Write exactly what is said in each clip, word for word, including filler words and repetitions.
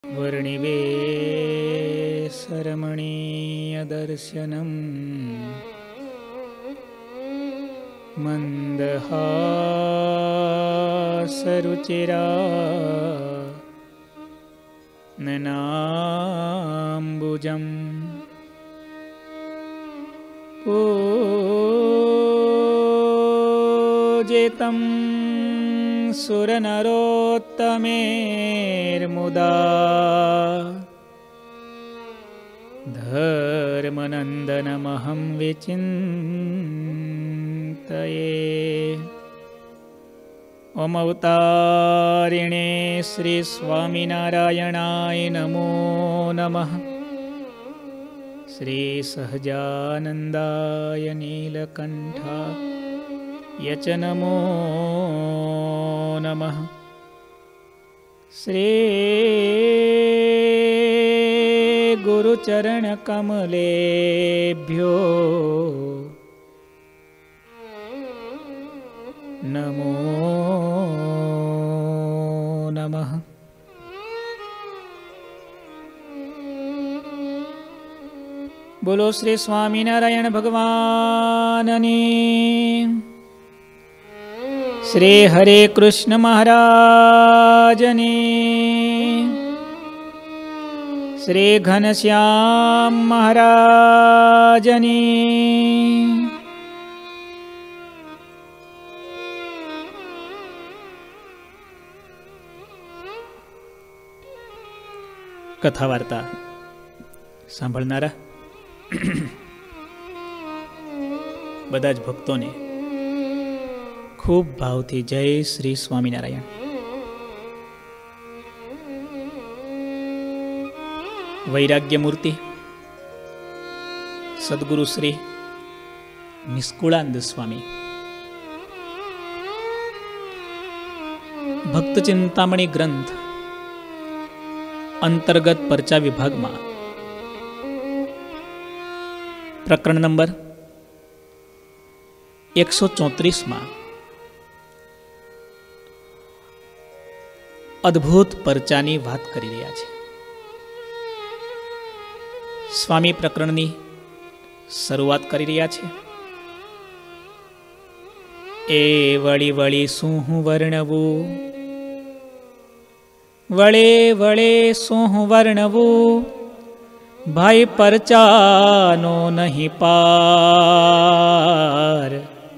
वर्णिवेशरमणीयदर्शनम् मन्दहासरुचिरा ननाम्बुजम् पूजितं सुरनरोत्तमेर्मुदा धर्मनन्दनमहं विचिन्तये। ओम अवतारिणे श्री स्वामिनारायणाय नमो नमः। श्री सहजानन्दाय नीलकण्ठाय च नमो नमः। श्री गुरुचरणकमलेभ्यो नमो नमः। बोलो श्री स्वामिनारायण भगवाननी, श्री हरे कृष्ण महाराजनी, श्री घनश्याम महाराजनी। कथा वार्ता सांभळनारा बधा ज भक्तों ने खूब भावथी जय श्री स्वामिनारायण। वैराग्य मूर्ति सद्गुरु श्री निष्कुळानंद स्वामी भक्त चिंतामणी ग्रंथ अंतर्गत परचा विभाग में प्रकरण नंबर एक सौ चौतरीस में अद्भुत परचानी बात करी रह्या छे। स्वामी प्रकरणनी शरूआत करी रह्या छे। ए वळी वळी सुह वर्णवू, वळे वळे सुह वर्णवू, भाई परचानो नहीं पार,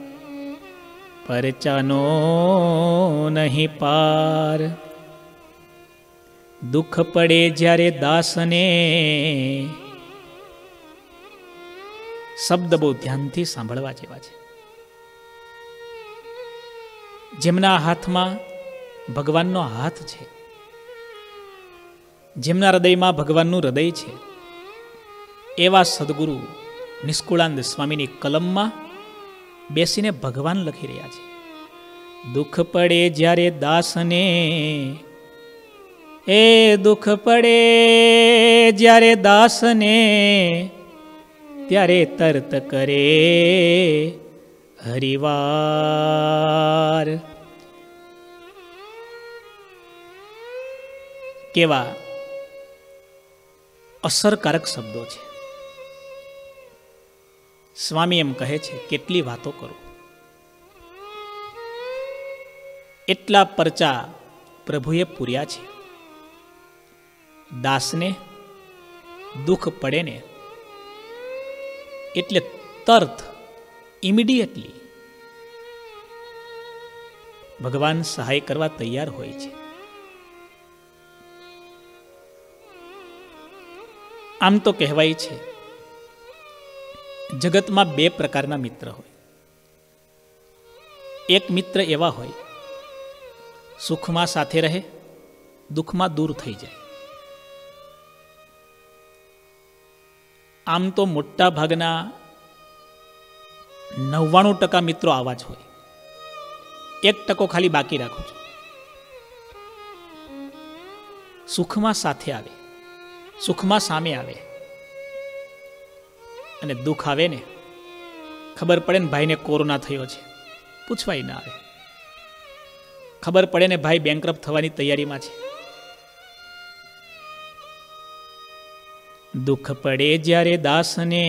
परचानो नहीं पार। दुख पड़े ज्यारे दासने, शब्द बहुत ध्यान थी सांभळवा जेवा छे। जेमना हाथमां भगवाननो हाथ छे, जेमना हृदयमां भगवाननुं हृदय छे, एवा सद्गुरु निष्कुळानंद स्वामीनी कलममां बेसीने भगवान लखी रह्या छे। दुख पड़े ज्यारे दासने, ए दुख पड़े ज्यारे दासने, त्यारे तर्त करे हरिवार। केवा असरकारक शब्दों छे। स्वामी एम कहे छे केटली वातो करो, एटला परचा प्रभुए पूर्या छे। दासने दुख पड़े ने एटले तर्त इमीडिएटली भगवान सहाय करवा तैयार होय छे। आम तो कहेवाय छे जगत में बे प्रकारना मित्र होय। एक मित्र एवा होय सुख में साथे रहे, दुख में दूर थई जाए। आम तो मोटा भागना नव्वाणु टका मित्रों आवा ज होय, एक टको खाली बाकी राखो छो। सुख में साथे आवे, सुख में सामे आवे अने दुख आवे ने खबर पड़े ने भाई ने कोरोना थयो छे, पूछवाय ना आवे। खबर पड़े ने भाई बेंकरप्ट थवानी तैयारी में छे, દુઃખ પડે જ્યારે દાસને,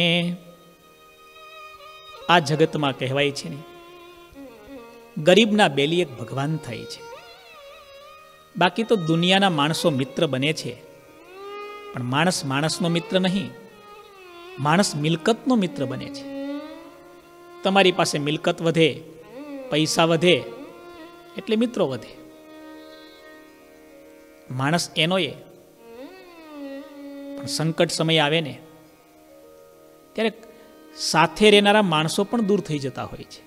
આ જગતમાં કહેવાય છે ને, ગરીબના બેલી એક ભગવાન થાય છે. બાકી તો દુનિયાના માણસો મિત્ર બને છે, પણ માણસ માણસનો મિત્ર નહીં, માણસ મિલકતનો મિત્ર બને છે. તમારી પાસે મિલકત વધે, પૈસા વધે એટલે મિત્રો વધે. માણસ એનો એ, પણ સંકટ સમય આવે ને ત્યારે સાથે રહેનારા માણસો પણ દૂર થઈ જતા હોય છે.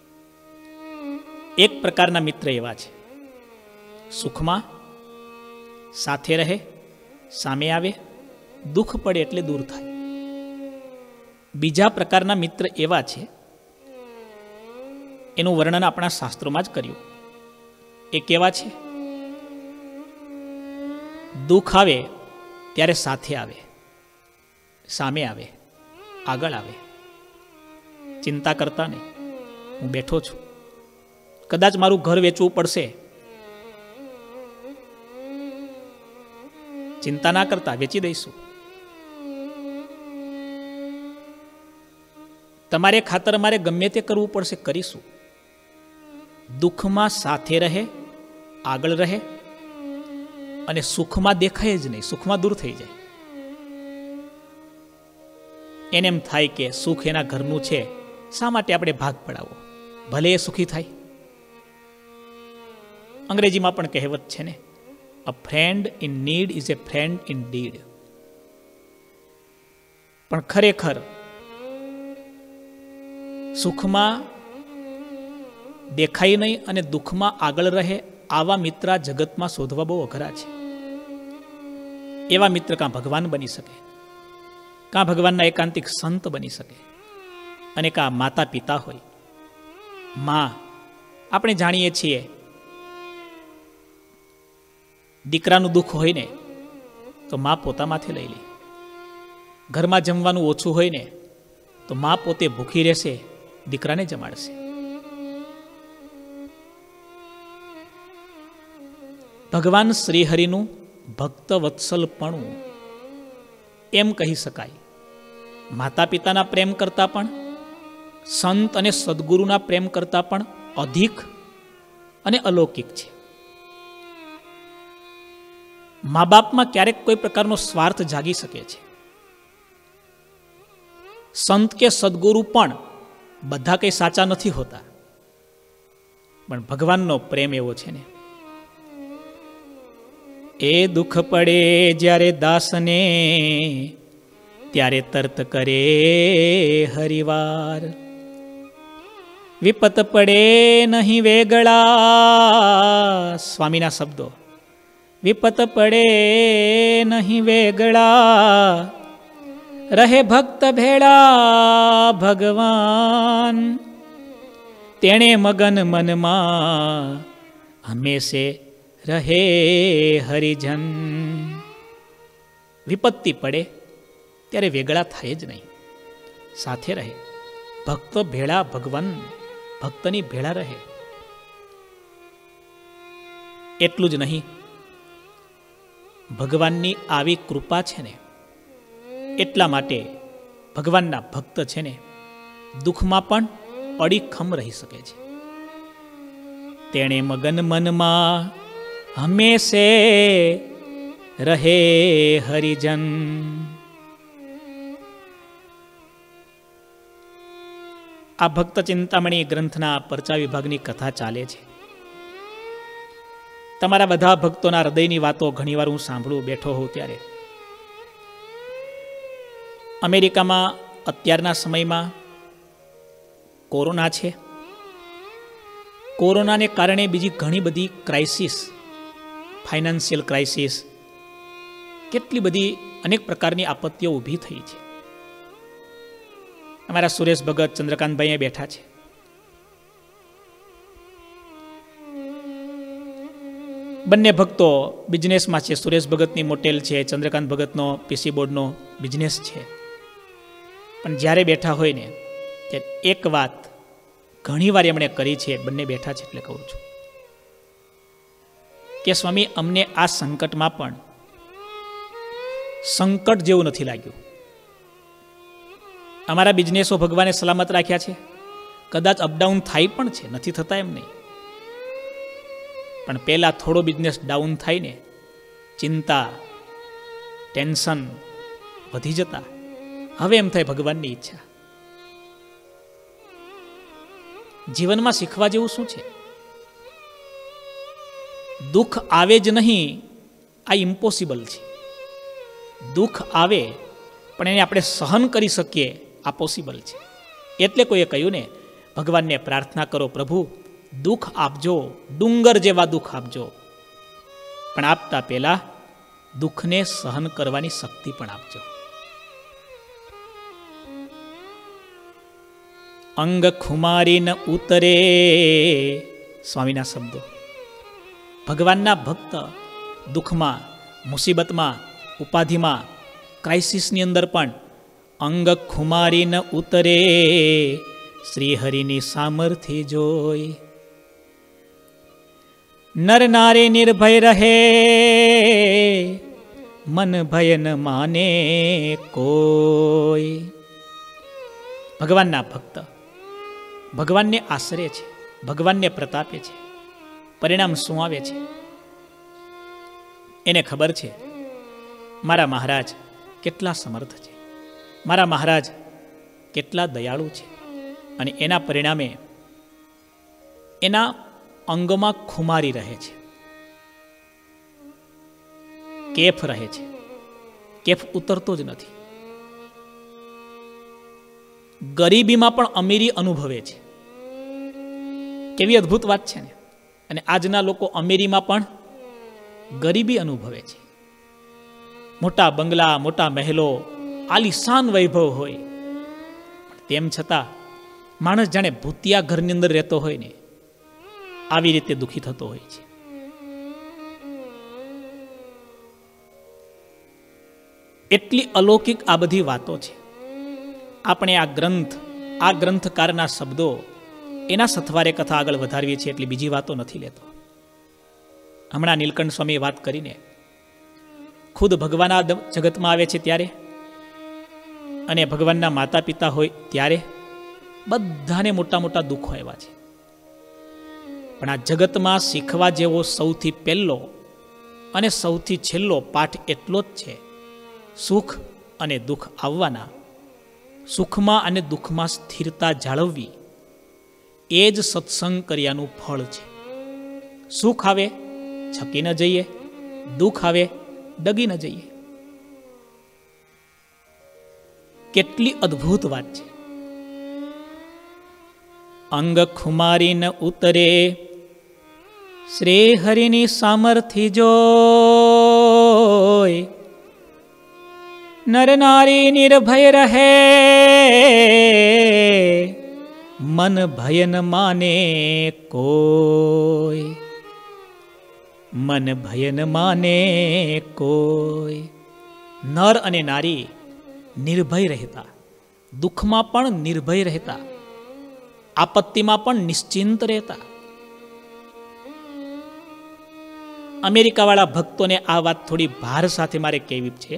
એક પ્રકારના મિત્ર એવા છે, સુખમાં સાથે રહે, સામે આવે, દુઃખ પડે એટલે દૂર થાય. બીજા પ્રકારના મિત્ર એવા છે, એનું વર્ણન આપણા શાસ્ત્રોમાં જ કર્યું. એ કેવા છે? દુઃખ આવે ત્યારે સાથે આવે, સામે આવે, આગળ આવે. ચિંતા કરતા નહીં, હું બેઠો છું, કદાચ મારું ઘર વેચવું પડશે, ચિંતા ના કરતા, વેચી દઈશું. તમારે ખાતર મારે ગમે તે કરવું પડશે, કરીશું. દુઃખમાં સાથે રહે, આગળ રહે, અને સુખમાં દેખાય જ નહીં, સુખમાં દૂર થઈ જાય. એને એમ થાય કે સુખ એના ઘરનું છે, શા માટે આપણે ભાગ પડાવવો, ભલે એ સુખી થાય. અંગ્રેજીમાં પણ કહેવત છે ને, a friend in need is a friend indeed. પણ ખરેખર સુખમાં દેખાય નહીં અને દુઃખમાં આગળ રહે આવા મિત્ર જગતમાં શોધવા બહુ અઘરા છે. એવા મિત્ર કાં ભગવાન બની શકે, કાં ભગવાનના એકાંતિક સંત બની શકે, અને કાં માતા પિતા હોય. માં, આપણે જાણીએ છીએ દીકરાનું દુઃખ હોય ને તો માં પોતા માથે લઈ લે. ઘરમાં જમવાનું ઓછું હોય ને તો માં પોતે ભૂખી રહેશે, દીકરાને જમાડશે. ભગવાન શ્રીહરિનું ભક્ત વત્સલપણું એમ કહી શકાય. માતા પિતાના પ્રેમ કરતા પણ, સંત અને સદગુરુના પ્રેમ કરતા પણ અધિક અને અલૌકિક છે. મા બાપમાં ક્યારેક કોઈ પ્રકારનો સ્વાર્થ જાગી શકે છે. સંત કે સદગુરુ પણ બધા કંઈ સાચા નથી હોતા, પણ ભગવાનનો પ્રેમ એવો છે ને, એ દુઃખ પડે જ્યારે દાસને, ત્યારે તરત કરે હરિવાર. વિપત પડે નહીં વેગળા, સ્વામીના શબ્દો. વિપત પડે નહીં વેગળા, રહે ભક્ત ભેળા ભગવાન. તેણે મગન મનમાં હંમેશે રહે હરિજન. વિપત્તિ પડે ત્યારે વેગળા થાય જ નહીં, સાથે રહે. ભક્ત ભેળા ભગવાન, ભક્તની ભેળા રહે. એટલું જ નહીં, ભગવાનની આવી કૃપા છે ને, એટલા માટે ભગવાનના ભક્ત છે ને દુઃખમાં પણ અડીખમ રહી શકે છે. તેણે મગન મનમાં હંમેશે રહે હરિજન. આ ભક્ત ચિંતામણી ગ્રંથના પરચા વિભાગની કથા ચાલે છે. તમારા બધા ભક્તોના હૃદયની વાતો ઘણીવાર હું સાંભળું બેઠો હોઉં ત્યારે. અમેરિકામાં અત્યારના સમયમાં કોરોના છે. કોરોનાને કારણે બીજી ઘણી બધી ક્રાઇસિસ, ફાઇનાન્શિયલ ક્રાઇસિસ, કેટલી બધી અનેક પ્રકારની આપત્તિઓ ઊભી થઈ છે. અમારા સુરેશ ભગત, ચંદ્રકાંતભાઈ બેઠા છે. બંને ભક્તો બિઝનેસમાં છે. સુરેશ ભગતની મોટેલ છે, ચંદ્રકાંત ભગતનો પીસી બોર્ડનો બિઝનેસ છે. પણ જ્યારે બેઠા હોય ને ત્યારે એક વાત ઘણી વાર એમણે કરી છે, બંને બેઠા છે એટલે કહું છું કે સ્વામી, અમને આ સંકટમાં પણ સંકટ જેવું નથી લાગ્યું. અમારા બિઝનેસો ભગવાને સલામત રાખ્યા છે. કદાચ અપડાઉન થાય પણ છે, નથી થતા એમ નહીં. પણ પહેલા થોડો બિઝનેસ ડાઉન થાય ને, ચિંતા, ટેન્શન વધી જતા. હવે એમ થાય ભગવાનની ઈચ્છા. જીવનમાં શીખવા જેવું શું છે? દુઃખ આવે જ નહીં, આ ઇમ્પોસિબલ છે. દુઃખ આવે પણ એને આપણે સહન કરી શકીએ, આ પોસિબલ છે. એટલે કોઈએ કહ્યું ને, ભગવાનને પ્રાર્થના કરો, પ્રભુ દુઃખ આપજો, ડુંગર જેવા દુઃખ આપજો, પણ આપતા પહેલા દુઃખને સહન કરવાની શક્તિ પણ આપજો. અંગ ખુમારી ન ઉતરે, સ્વામીના શબ્દો. ભગવાનના ભક્ત દુઃખમાં, મુસીબતમાં, ઉપાધિમાં, ક્રાઇસિસની અંદર પણ અંગ ખુમારી ન ઉતરે, શ્રીહરિની સામર્થ્ય જોઈ. નર નારી નિર્ભય રહે, મન ભય ન માને કોઈ. ભગવાનના ભક્ત ભગવાનને આશરે છે, ભગવાનને પ્રતાપે છે. પરિણામ શું આવે છે? એને ખબર છે મારા મહારાજ કેટલા સમર્થ છે, મારા મહારાજ કેટલા દયાળુ છે. અને એના પરિણામે એના અંગમાં ખુમારી રહે છે, કેફ રહે છે. કેફ ઉતરતો જ નથી. ગરીબીમાં પણ અમીરી અનુભવે છે. કેવી અદ્ભુત વાત છે ને. અને આજના લોકો અમીરીમાં પણ ગરીબી અનુભવે છે. મોટા બંગલા, મોટા મહેલો, આલીશાન વૈભવ હોય, તેમ છતાં માણસ જાણે ભૂતિયા ઘરની અંદર રહેતો હોય ને, આવી રીતે દુઃખી થતો હોય છે. એટલી અલૌકિક આ બધી વાતો છે. આપણે આ ગ્રંથ, આ ગ્રંથકારના શબ્દો, એના સથવારે કથા આગળ વધારવીએ છીએ, એટલી બીજી વાતો નથી લેતો. હમણાં નીલકંઠ સ્વામીએ વાત કરીને, ખુદ ભગવાન આ જગતમાં આવે છે ત્યારે, અને ભગવાનના માતા પિતા હોય ત્યારે બધાને મોટા મોટા દુઃખો આવ્યા છે. પણ આ જગતમાં શીખવા જેવો સૌથી પહેલો અને સૌથી છેલ્લો પાઠ એટલો જ છે, સુખ અને દુઃખ આવવાના. સુખમાં અને દુઃખમાં સ્થિરતા જાળવવી એ જ સત્સંગ કર્યાનું ફળ છે. સુખ આવે છકી ન જઈએ, દુઃખ આવે ડગી ન જઈએ. કેટલી અદ્ભુત વાત છે. અંગ ખુમારી ન ઉતરે, શ્રી હરિની સામર્થ્ય જોય. નર નારી નિર્ભય રહે, મન ભય ન માને કોઈ. મન ભય ન માને કોઈ. નર અને નારી નિર્ભય રહેતા, દુઃખમાં પણ નિર્ભય રહેતા, આપત્તિમાં પણ નિશ્ચિંત રહેતા. અમેરિકાવાળા ભક્તોને આ વાત થોડી ભાર સાથે મારે કહેવી છે.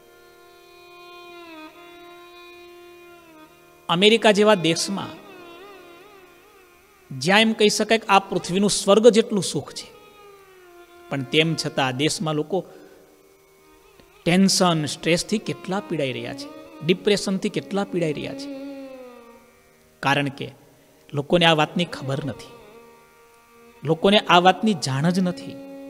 અમેરિકા જેવા દેશમાં, જ્યાં એમ કહી શકાય કે આ પૃથ્વીનું સ્વર્ગ જેટલું સુખ છે, પણ તેમ છતાં આ દેશમાં લોકો ટેન્શન, સ્ટ્રેસથી કેટલા પીડાઈ રહ્યા છે, ડિપ્રેશનથી કેટલા પીડાઈ રહ્યા છે. કારણ કે લોકોને આ વાતની ખબર નથી, લોકોને આ વાતની જાણ જ નથી.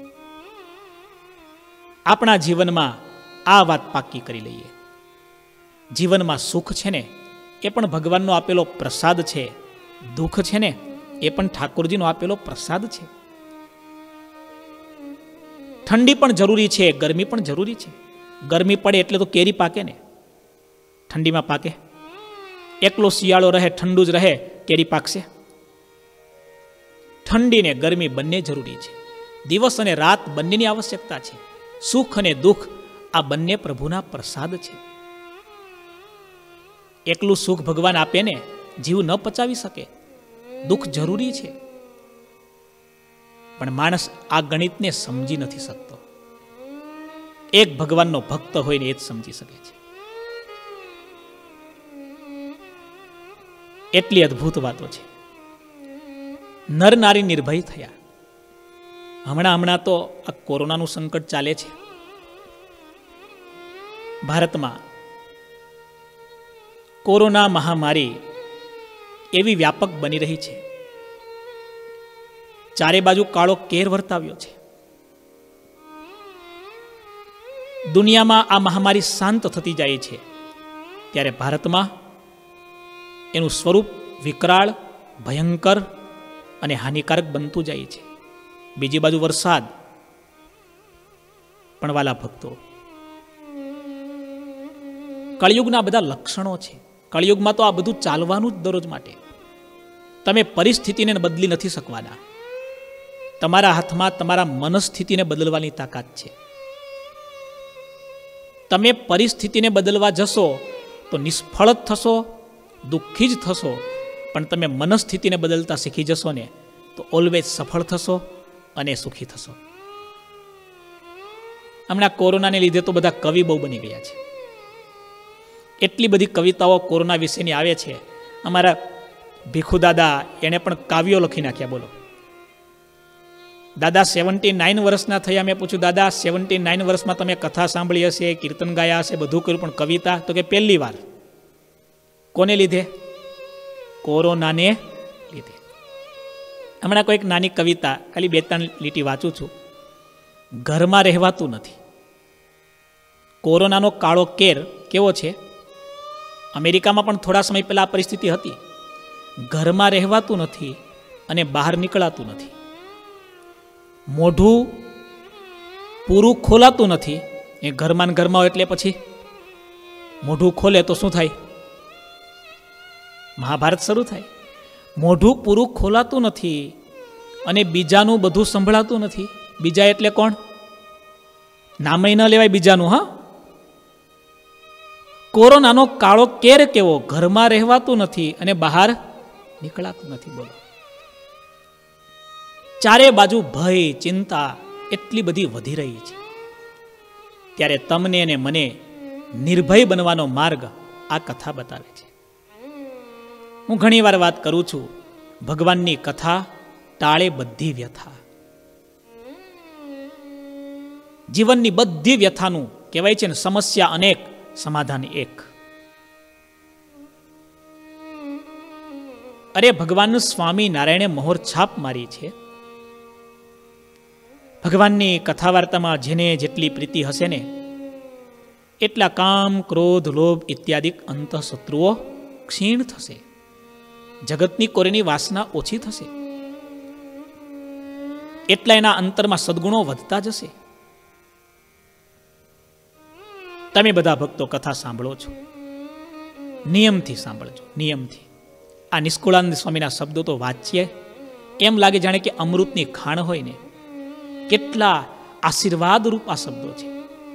આપણા જીવનમાં આ વાત પાકી કરી લઈએ. જીવનમાં સુખ છે ને, એ પણ ભગવાનનો આપેલો પ્રસાદ છે. દુઃખ છે ને, એ પણ ઠાકોરજીનો આપેલો પ્રસાદ છે. ઠંડી પણ જરૂરી છે, ગરમી પણ જરૂરી છે. ગરમી પડે એટલે તો કેરી પાકે ને, ઠંડીમાં પાકે? એકલો શિયાળો રહે, ઠંડુ જ રહે, કેરી પાકશે? ઠંડી ને ગરમી બંને જરૂરી છે. દિવસ અને રાત બંનેની આવશ્યકતા છે. સુખ અને દુઃખ આ બંને પ્રભુના પ્રસાદ છે. એકલું સુખ ભગવાન આપે ને, જીવ ન પચાવી શકે. દુઃખ જરૂરી છે, પણ માણસ આ ગણિતને સમજી નથી શકતો. એક ભગવાનનો ભક્ત હોય ને એ જ સમજી શકે છે. એટલી અદ્ભુત વાતો છે. નર નારી નિર્ભય થયા. હમણાં હમણાં તો આ કોરોનાનું સંકટ ચાલે છે. ભારતમાં કોરોના મહામારી એવી વ્યાપક બની રહી છે. ચારે બાજુ કાળો કેર વર્તાવ્યો છે. દુનિયામાં આ મહામારી શાંત થતી જાય છે, ત્યારે ભારતમાં એનું સ્વરૂપ વિકરાળ, ભયંકર અને હાનિકારક બનતું જાય છે. બીજી બાજુ વરસાદ. પણ વાલા ભક્તો, કળિયુગના બધા લક્ષણો છે. કળિયુગમાં તો આ બધું ચાલવાનું જ દરરોજ માટે. તમે પરિસ્થિતિને બદલી નથી શકવાના. તમારા હાથમાં તમારા મનસ્થિતિને બદલવાની તાકાત છે. તમે પરિસ્થિતિને બદલવા જશો તો નિષ્ફળ જ થશો, દુઃખી જ થશો. પણ તમે મનસ્થિતિને બદલતા શીખી જશો ને તો ઓલવેઝ સફળ થશો અને સુખી થશો. હમણાં કોરોનાને લીધે તો બધા કવિ બહુ બની ગયા છે. એટલી બધી કવિતાઓ કોરોના વિશેની આવે છે. અમારા ભીખુ દાદા એણે પણ કાવ્યો લખી નાખ્યા. બોલો દાદા સેવન્ટી નાઇન વર્ષના થયા. મેં પૂછ્યું, દાદા સેવન્ટી નાઇન વર્ષમાં તમે કથા સાંભળી હશે, કીર્તન ગાયા હશે, બધું કર્યું, પણ કવિતા? તો કે પહેલી વાર. કોને લીધે? કોરોનાને લીધે. હમણાં કોઈક નાની કવિતા, ખાલી બે ત્રણ લીટી વાંચું છું. ઘરમાં રહેવાતું નથી. કોરોનાનો કાળો કેર કેવો છે? અમેરિકામાં પણ થોડા સમય પહેલા આ પરિસ્થિતિ હતી. ઘરમાં રહેવાતું નથી અને બહાર નીકળાતું નથી. મોઢું પૂરું ખોલાતું નથી. એ ઘરમાં ને ઘરમાં હોય એટલે પછી મોઢું ખોલે તો શું થાય? મહાભારત શરૂ થાય. મોઢું પૂરું ખોલાતું નથી અને બીજાનું બધું સંભળાતું નથી. બીજા એટલે કોણ? નામય ન લેવાય બીજાનું. હા, કોરોનાનો કાળો કેર કેવો? ઘરમાં રહેવાતું નથી અને બહાર નીકળાતું નથી. બોલો, ચારે બાજુ ભય, ચિંતા એટલી બધી વધી રહી છે. ત્યારે તમને અને મને નિર્ભય બનવાનો માર્ગ આ કથા બતાવે છે. હું ઘણી વાર વાત કરું છું, ભગવાનની કથા ટાળે બધી વ્યથા. જીવનની બધી વ્યથાનું કહેવાય છે ને, સમસ્યા અનેક, સમાધાન એક. અરે ભગવાન સ્વામી નારાયણે મોહર છાપ મારી છે. ભગવાનની કથા વાર્તામાં જેને જેટલી પ્રીતિ હશે ને એટલા કામ, ક્રોધ, લોભ ઇત્યાદિ અંતઃશત્રુઓ ક્ષીણ થશે. જગતની કોરીની વાસના ઓછી થશે. એટલા એના અંતરમાં સદગુણો વધતા જશે. તમે બધા ભક્તો કથા સાંભળો છો, નિયમથી સાંભળજો, નિયમથી. આ નિષ્કુળાનંદ સ્વામીના શબ્દો તો વાંચીએ એમ લાગે જાણે કે અમૃતની ખાણ હોય ને. કેટલા આશીર્વાદ રૂપ આ શબ્દો છે.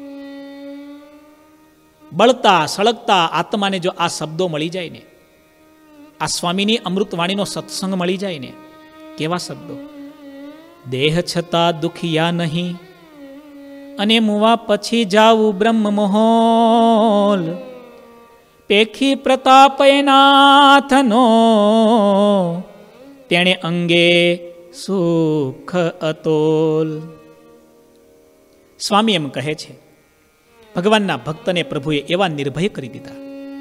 બળતા સળગતા આત્માને જો આ શબ્દો મળી જાય ને, આ સ્વામીની અમૃતવાણીનો સત્સંગ મળી જાય ને, કેવા શબ્દો! દેહ છતાં દુખિયા નહીં અને મુવા પછી જાવું બ્રહ્મ મોહોલ. પેખી પ્રતાપયનાથનો તેણે અંગે સુખ અતોલ. સ્વામી એમ કહે છે, ભગવાનના ભક્તને પ્રભુએ એવા નિર્ભય કરી દીધા.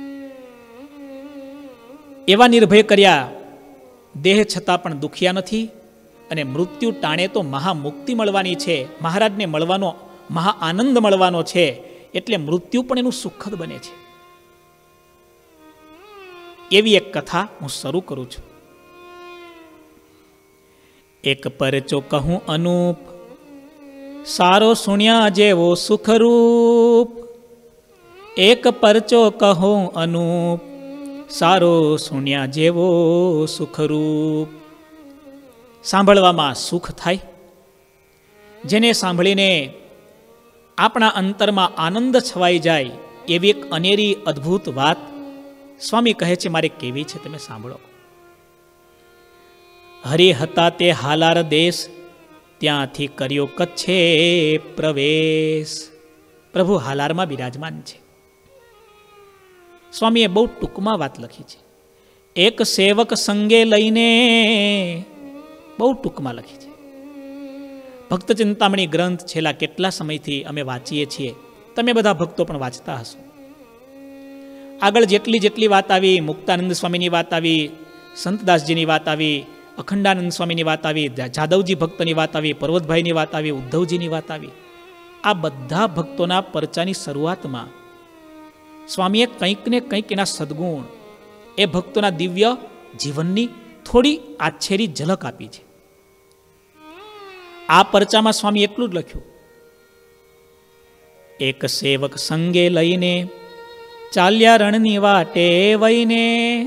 એવા નિર્ભય કર્યા, દેહ છતાં પણ દુખિયા નથી અને મૃત્યુ ટાણે તો મહામુક્તિ મળવાની છે, મહારાજને મળવાનો મહા આનંદ મળવાનો છે, એટલે મૃત્યુ પણ એનું સુખદ બને છે. એવી એક કથા હું શરૂ કરું છું. એક પરચો કહું અનુપ, સારો સુણ્યા જેવો સુખરૂપ. એક પરચો કહું અનુપ, સારો સુણ્યા જેવો સુખરૂપ. સાંભળવામાં સુખ થાય. જેને સાંભળીને આપણા અંતરમાં આનંદ છવાઈ જાય એવી એક અનેરી અદ્ભુત વાત સ્વામી કહે છે, મારે કેવી છે, તમે સાંભળો. હરિ હતા તે હાલાર દેશ, ત્યાંથી કર્યો કચ્છે પ્રવેશ. પ્રભુ હાલારમાં બિરાજમાન છે. સ્વામીએ બહુ ટૂંકમાં વાત લખી છે. એક સેવક સંગે લઈને બહુ ટૂંકમાં લખી છે. ભક્ત ચિંતામણી ગ્રંથ છેલ્લા કેટલા સમયથી અમે વાંચીએ છીએ. તમે બધા ભક્તો પણ વાંચતા હશો. આગળ જેટલી જેટલી વાત આવી, મુક્તાનંદ સ્વામીની વાત આવી, સંતદાસજીની વાત આવી, અખંડાનંદ સ્વામીની વાત આવી, જાદવજી ભક્તની વાત આવી, પર્વતભાઈની વાત આવી, ઉદ્ધવજીની વાત આવી. આ બધા ભક્તોના પરચાની શરૂઆતમાં સ્વામીએ કંઈક ને કંઈક એના સદગુણ, એ ભક્તોના દિવ્ય જીવનની થોડી આછેરી ઝલક આપી છે. આ પરચામાં સ્વામી એટલું જ લખ્યું, એક સેવક સંગે લઈને ચાલ્યા રણની વાટે વઈને.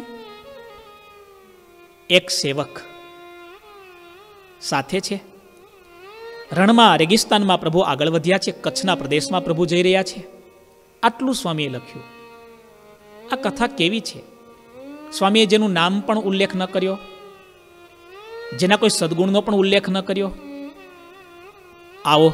એક સેવક સાથે છે. રણમાં, રેગિસ્તાનમાં પ્રભુ આગળ વધ્યા છે. કચ્છના પ્રદેશમાં પ્રભુ જઈ રહ્યા છે. આટલું સ્વામીએ લખ્યું. આ કથા કેવી છે? સ્વામીએ જેનું નામ પણ ઉલ્લેખ ન કર્યો, જેના કોઈ સદગુણનો પણ ઉલ્લેખ ન કર્યો. આવો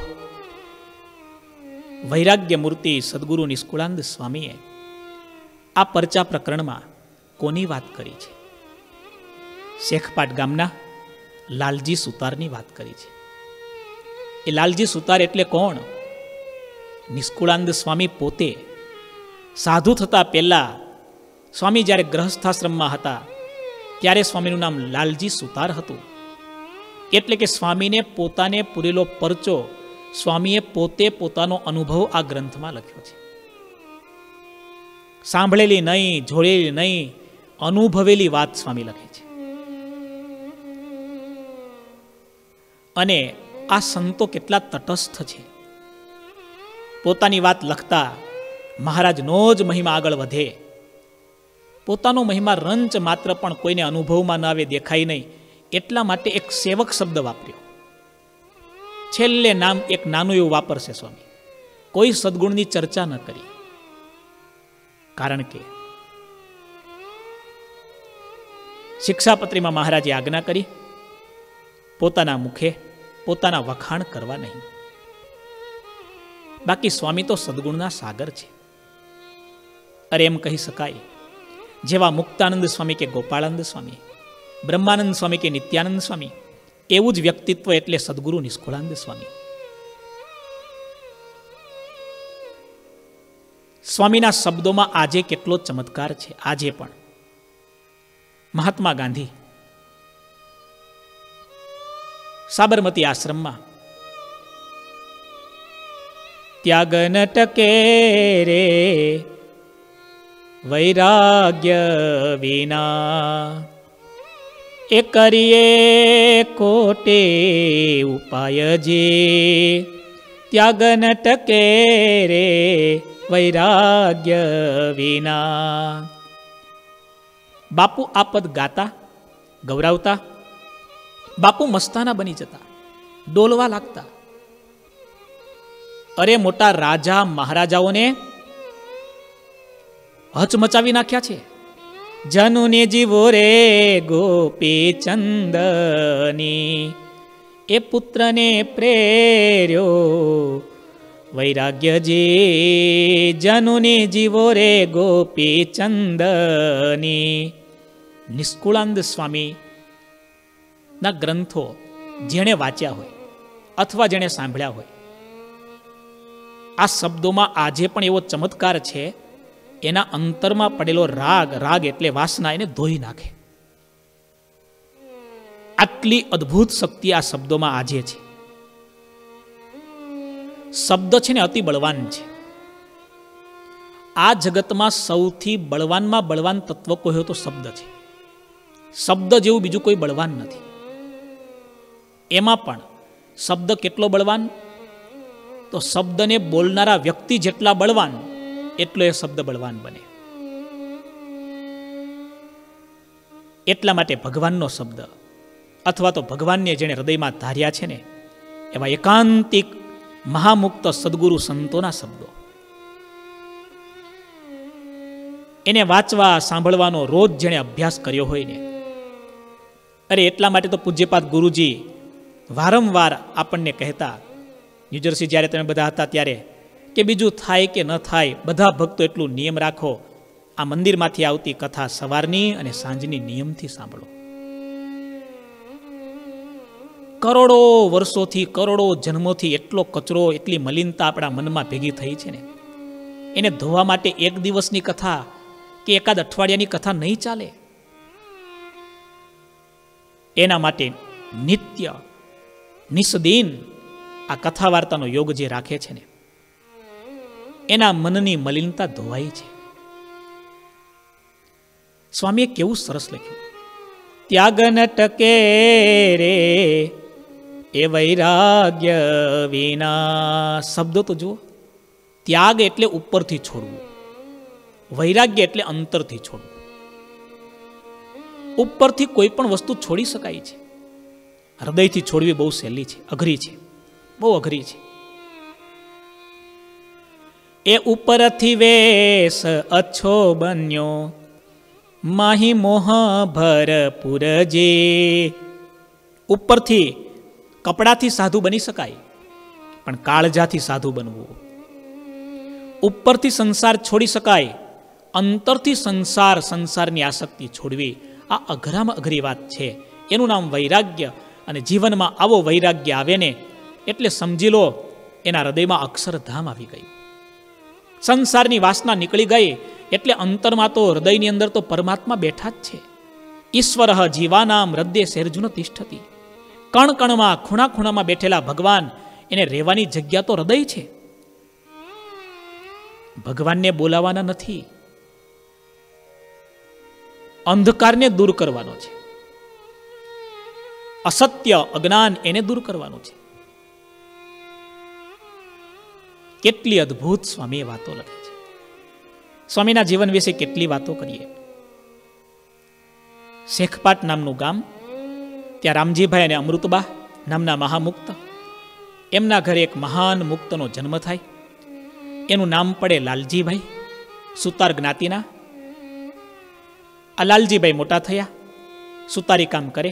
વૈરાગ્ય મૂર્તિ સદગુરુ નિષ્કુળાનંદ સ્વામીએ આ પરચા પ્રકરણમાં કોની વાત કરી છે? શેખપાટ ગામના લાલજી સુતારની વાત કરી છે. એ લાલજી સુતાર એટલે કોણ? નિષ્કુળાનંદ સ્વામી પોતે સાધુ થતા પહેલા, સ્વામી જ્યારે ગ્રહસ્થાશ્રમમાં હતા ત્યારે સ્વામીનું નામ લાલજી સુતાર હતું. એટલે કે સ્વામીને પોતાને પૂરેલો પરચો સ્વામીએ પોતે પોતાનો અનુભવ આ ગ્રંથમાં લખ્યો છે. સાંભળેલી નહીં, જોડેલી નહીં, અનુભવેલી વાત સ્વામી લખે છે. અને આ સંતો કેટલા તટસ્થ છે. પોતાની વાત લખતા મહારાજનો જ મહિમા આગળ વધે. પોતાનો મહિમા રંચ માત્ર પણ કોઈને અનુભવમાં ન આવે, દેખાય નહીં, એટલા માટે એક સેવક શબ્દ વાપર્યો. છેલ્લે નામ એક નાનું એવું વાપરશે સ્વામી. કોઈ સદગુણની ચર્ચા ન કરી. કારણ કે શિક્ષાપત્રીમાં મહારાજે આજ્ઞા કરી, પોતાના મુખે પોતાના વખાણ કરવા નહીં. બાકી સ્વામી તો સદગુણના સાગર છે. અરે એમ કહી શકાય, જેવા મુક્તાનંદ સ્વામી કે ગોપાળાનંદ સ્વામી, બ્રહ્માનંદ સ્વામી કે નિત્યાનંદ સ્વામી, એવું જ વ્યક્તિત્વ એટલે સદગુરુ નિષ્કુળાનંદ સ્વામી. સ્વામીના શબ્દોમાં આજે કેટલો ચમત્કાર છે. આજે પણ મહાત્મા ગાંધી સાબરમતી આશ્રમમાં ત્યાગ ન ટકે રે વૈરાગ્ય વિના, એ કરીએ કોટે ઉપાય જે, ત્યાગ ન ટકે રે વૈરાગ્ય વિના. બાપુ આ પદ ગાતા, ગૌરાવતા, બાપુ મસ્તાના બની જતા, ડોલવા લાગતા. અરે મોટા રાજા મહારાજાઓને હચમચાવી નાખ્યા છે. જનુને જીવો રે ગોપી ચંદની, એ પુત્રને પ્રેર્યો વૈરાગ્ય જે, જનુને જીવો રે ગોપી ચંદની. નિષ્કુળાનંદ સ્વામી ના ગ્રંથો જેણે વાંચ્યા હોય અથવા જેણે સાંભળ્યા હોય, આ શબ્દોમાં આજે પણ એવો ચમત્કાર છે. એના અંતરમાં પડેલો રાગ, રાગ એટલે વાસના, એને ધોઈ નાખે. આટલી અદ્ભુત શક્તિ આ શબ્દોમાં આજે છે. શબ્દ છે ને અતિ બળવાન છે. આ જગતમાં સૌથી બળવાનમાં બળવાન તત્વ કોઈ હોય તો શબ્દ છે. શબ્દ જેવું બીજું કોઈ બળવાન નથી. એમાં પણ શબ્દ કેટલો બળવાન? તો શબ્દને બોલનારા વ્યક્તિ જેટલા બળવાન એટલો એ શબ્દ બળવાન બને. એટલા માટે ભગવાનનો શબ્દ અથવા તો ભગવાનને જેણે હૃદયમાં ધાર્યા છે ને, એવા એકાંતિક મહામુક્ત સદગુરુ સંતોના શબ્દો, એને વાંચવા સાંભળવાનો રોજ જેણે અભ્યાસ કર્યો હોય ને, અરે એટલા માટે તો પૂજ્યપાદ ગુરુજી વારંવાર આપણને કહેતા, ન્યૂજર્સી જ્યારે તમે બધા હતા ત્યારે કે બીજું થાય કે ન થાય, બધા ભક્તો એટલું નિયમ રાખો, આ મંદિરમાંથી આવતી કથા સવારની અને સાંજની નિયમથી સાંભળો. કરોડો વર્ષોથી, કરોડો જન્મોથી એટલો કચરો, એટલી મલિનતા આપણા મનમાં ભેગી થઈ છે ને, એને ધોવા માટે એક દિવસની કથા કે એકાદ અઠવાડિયાની કથા નહીં ચાલે. એના માટે નિત્ય નિસ્દિન આ કથા વાર્તાનો યોગ જે રાખે છે ને, એના મનની મલિનતા ધોવાય છે. સ્વામીએ કેવું સરસ લખ્યું, ત્યાગ ન ટકે રે એ વૈરાગ્ય વિના. શબ્દો તો જુઓ, ત્યાગ એટલે ઉપરથી છોડવું, વૈરાગ્ય એટલે અંતરથી છોડવું. ઉપરથી કોઈ પણ વસ્તુ છોડી શકાય છે, હૃદયથી છોડવી બહુ સહેલી છે, અઘરી છે, બહુ અઘરી છે. એ ઉપરથી વેશ અચ્છો બન્યો, માહી મોહ ભરપૂર જે. ઉપરથી કપડાથી સાધુ બની શકાય, પણ કાળજાથી સાધુ બનવું. ઉપરથી સંસાર છોડી શકાય, અંતરથી સંસાર, સંસારની આસક્તિ છોડવી, આ અઘરામાં અઘરી વાત છે. એનું નામ વૈરાગ્ય. અને જીવનમાં આવો વૈરાગ્ય આવે ને એટલે સમજી લો એના હૃદયમાં અક્ષરધામ આવી ગયું. સંસારની વાસના નીકળી ગઈ એટલે અંતરમાં તો, હૃદયની અંદર તો પરમાત્મા બેઠા જ છે. ઈશ્વર જીવાનામ હૃદય સેર્જુન તિષ્ઠતિ. કણ કણમાં, ખૂણા ખૂણામાં બેઠેલા ભગવાન, એને રહેવાની જગ્યા તો હૃદય છે. ભગવાનને બોલાવાના નથી, અંધકારને દૂર કરવાનો છે, અસત્ય અજ્ઞાન એને દૂર કરવાનું છે. કેટલી અદ્ભુત સ્વામીએ વાતો લખી છે. સ્વામીના જીવન વિશે કેટલી વાતો કરીએ. શેખપાટ નામનું ગામ, ત્યાં રામજીભાઈ અને અમૃતબા નામના મહામુક્ત, એમના ઘરે એક મહાન મુક્તનો જન્મ થાય. એનું નામ પડે લાલજીભાઈ, સુતાર જ્ઞાતિના. આ લાલજીભાઈ મોટા થયા, સુતારી કામ કરે,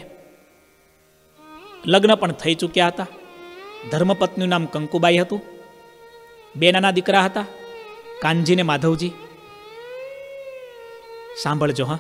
લગ્ન પણ થઈ ચૂક્યા હતા. ધર્મપત્નીનું નામ કંકુબાઈ હતું. બે નાના દીકરા હતા, કાનજી ને માધવજી. સાંભળજો હા,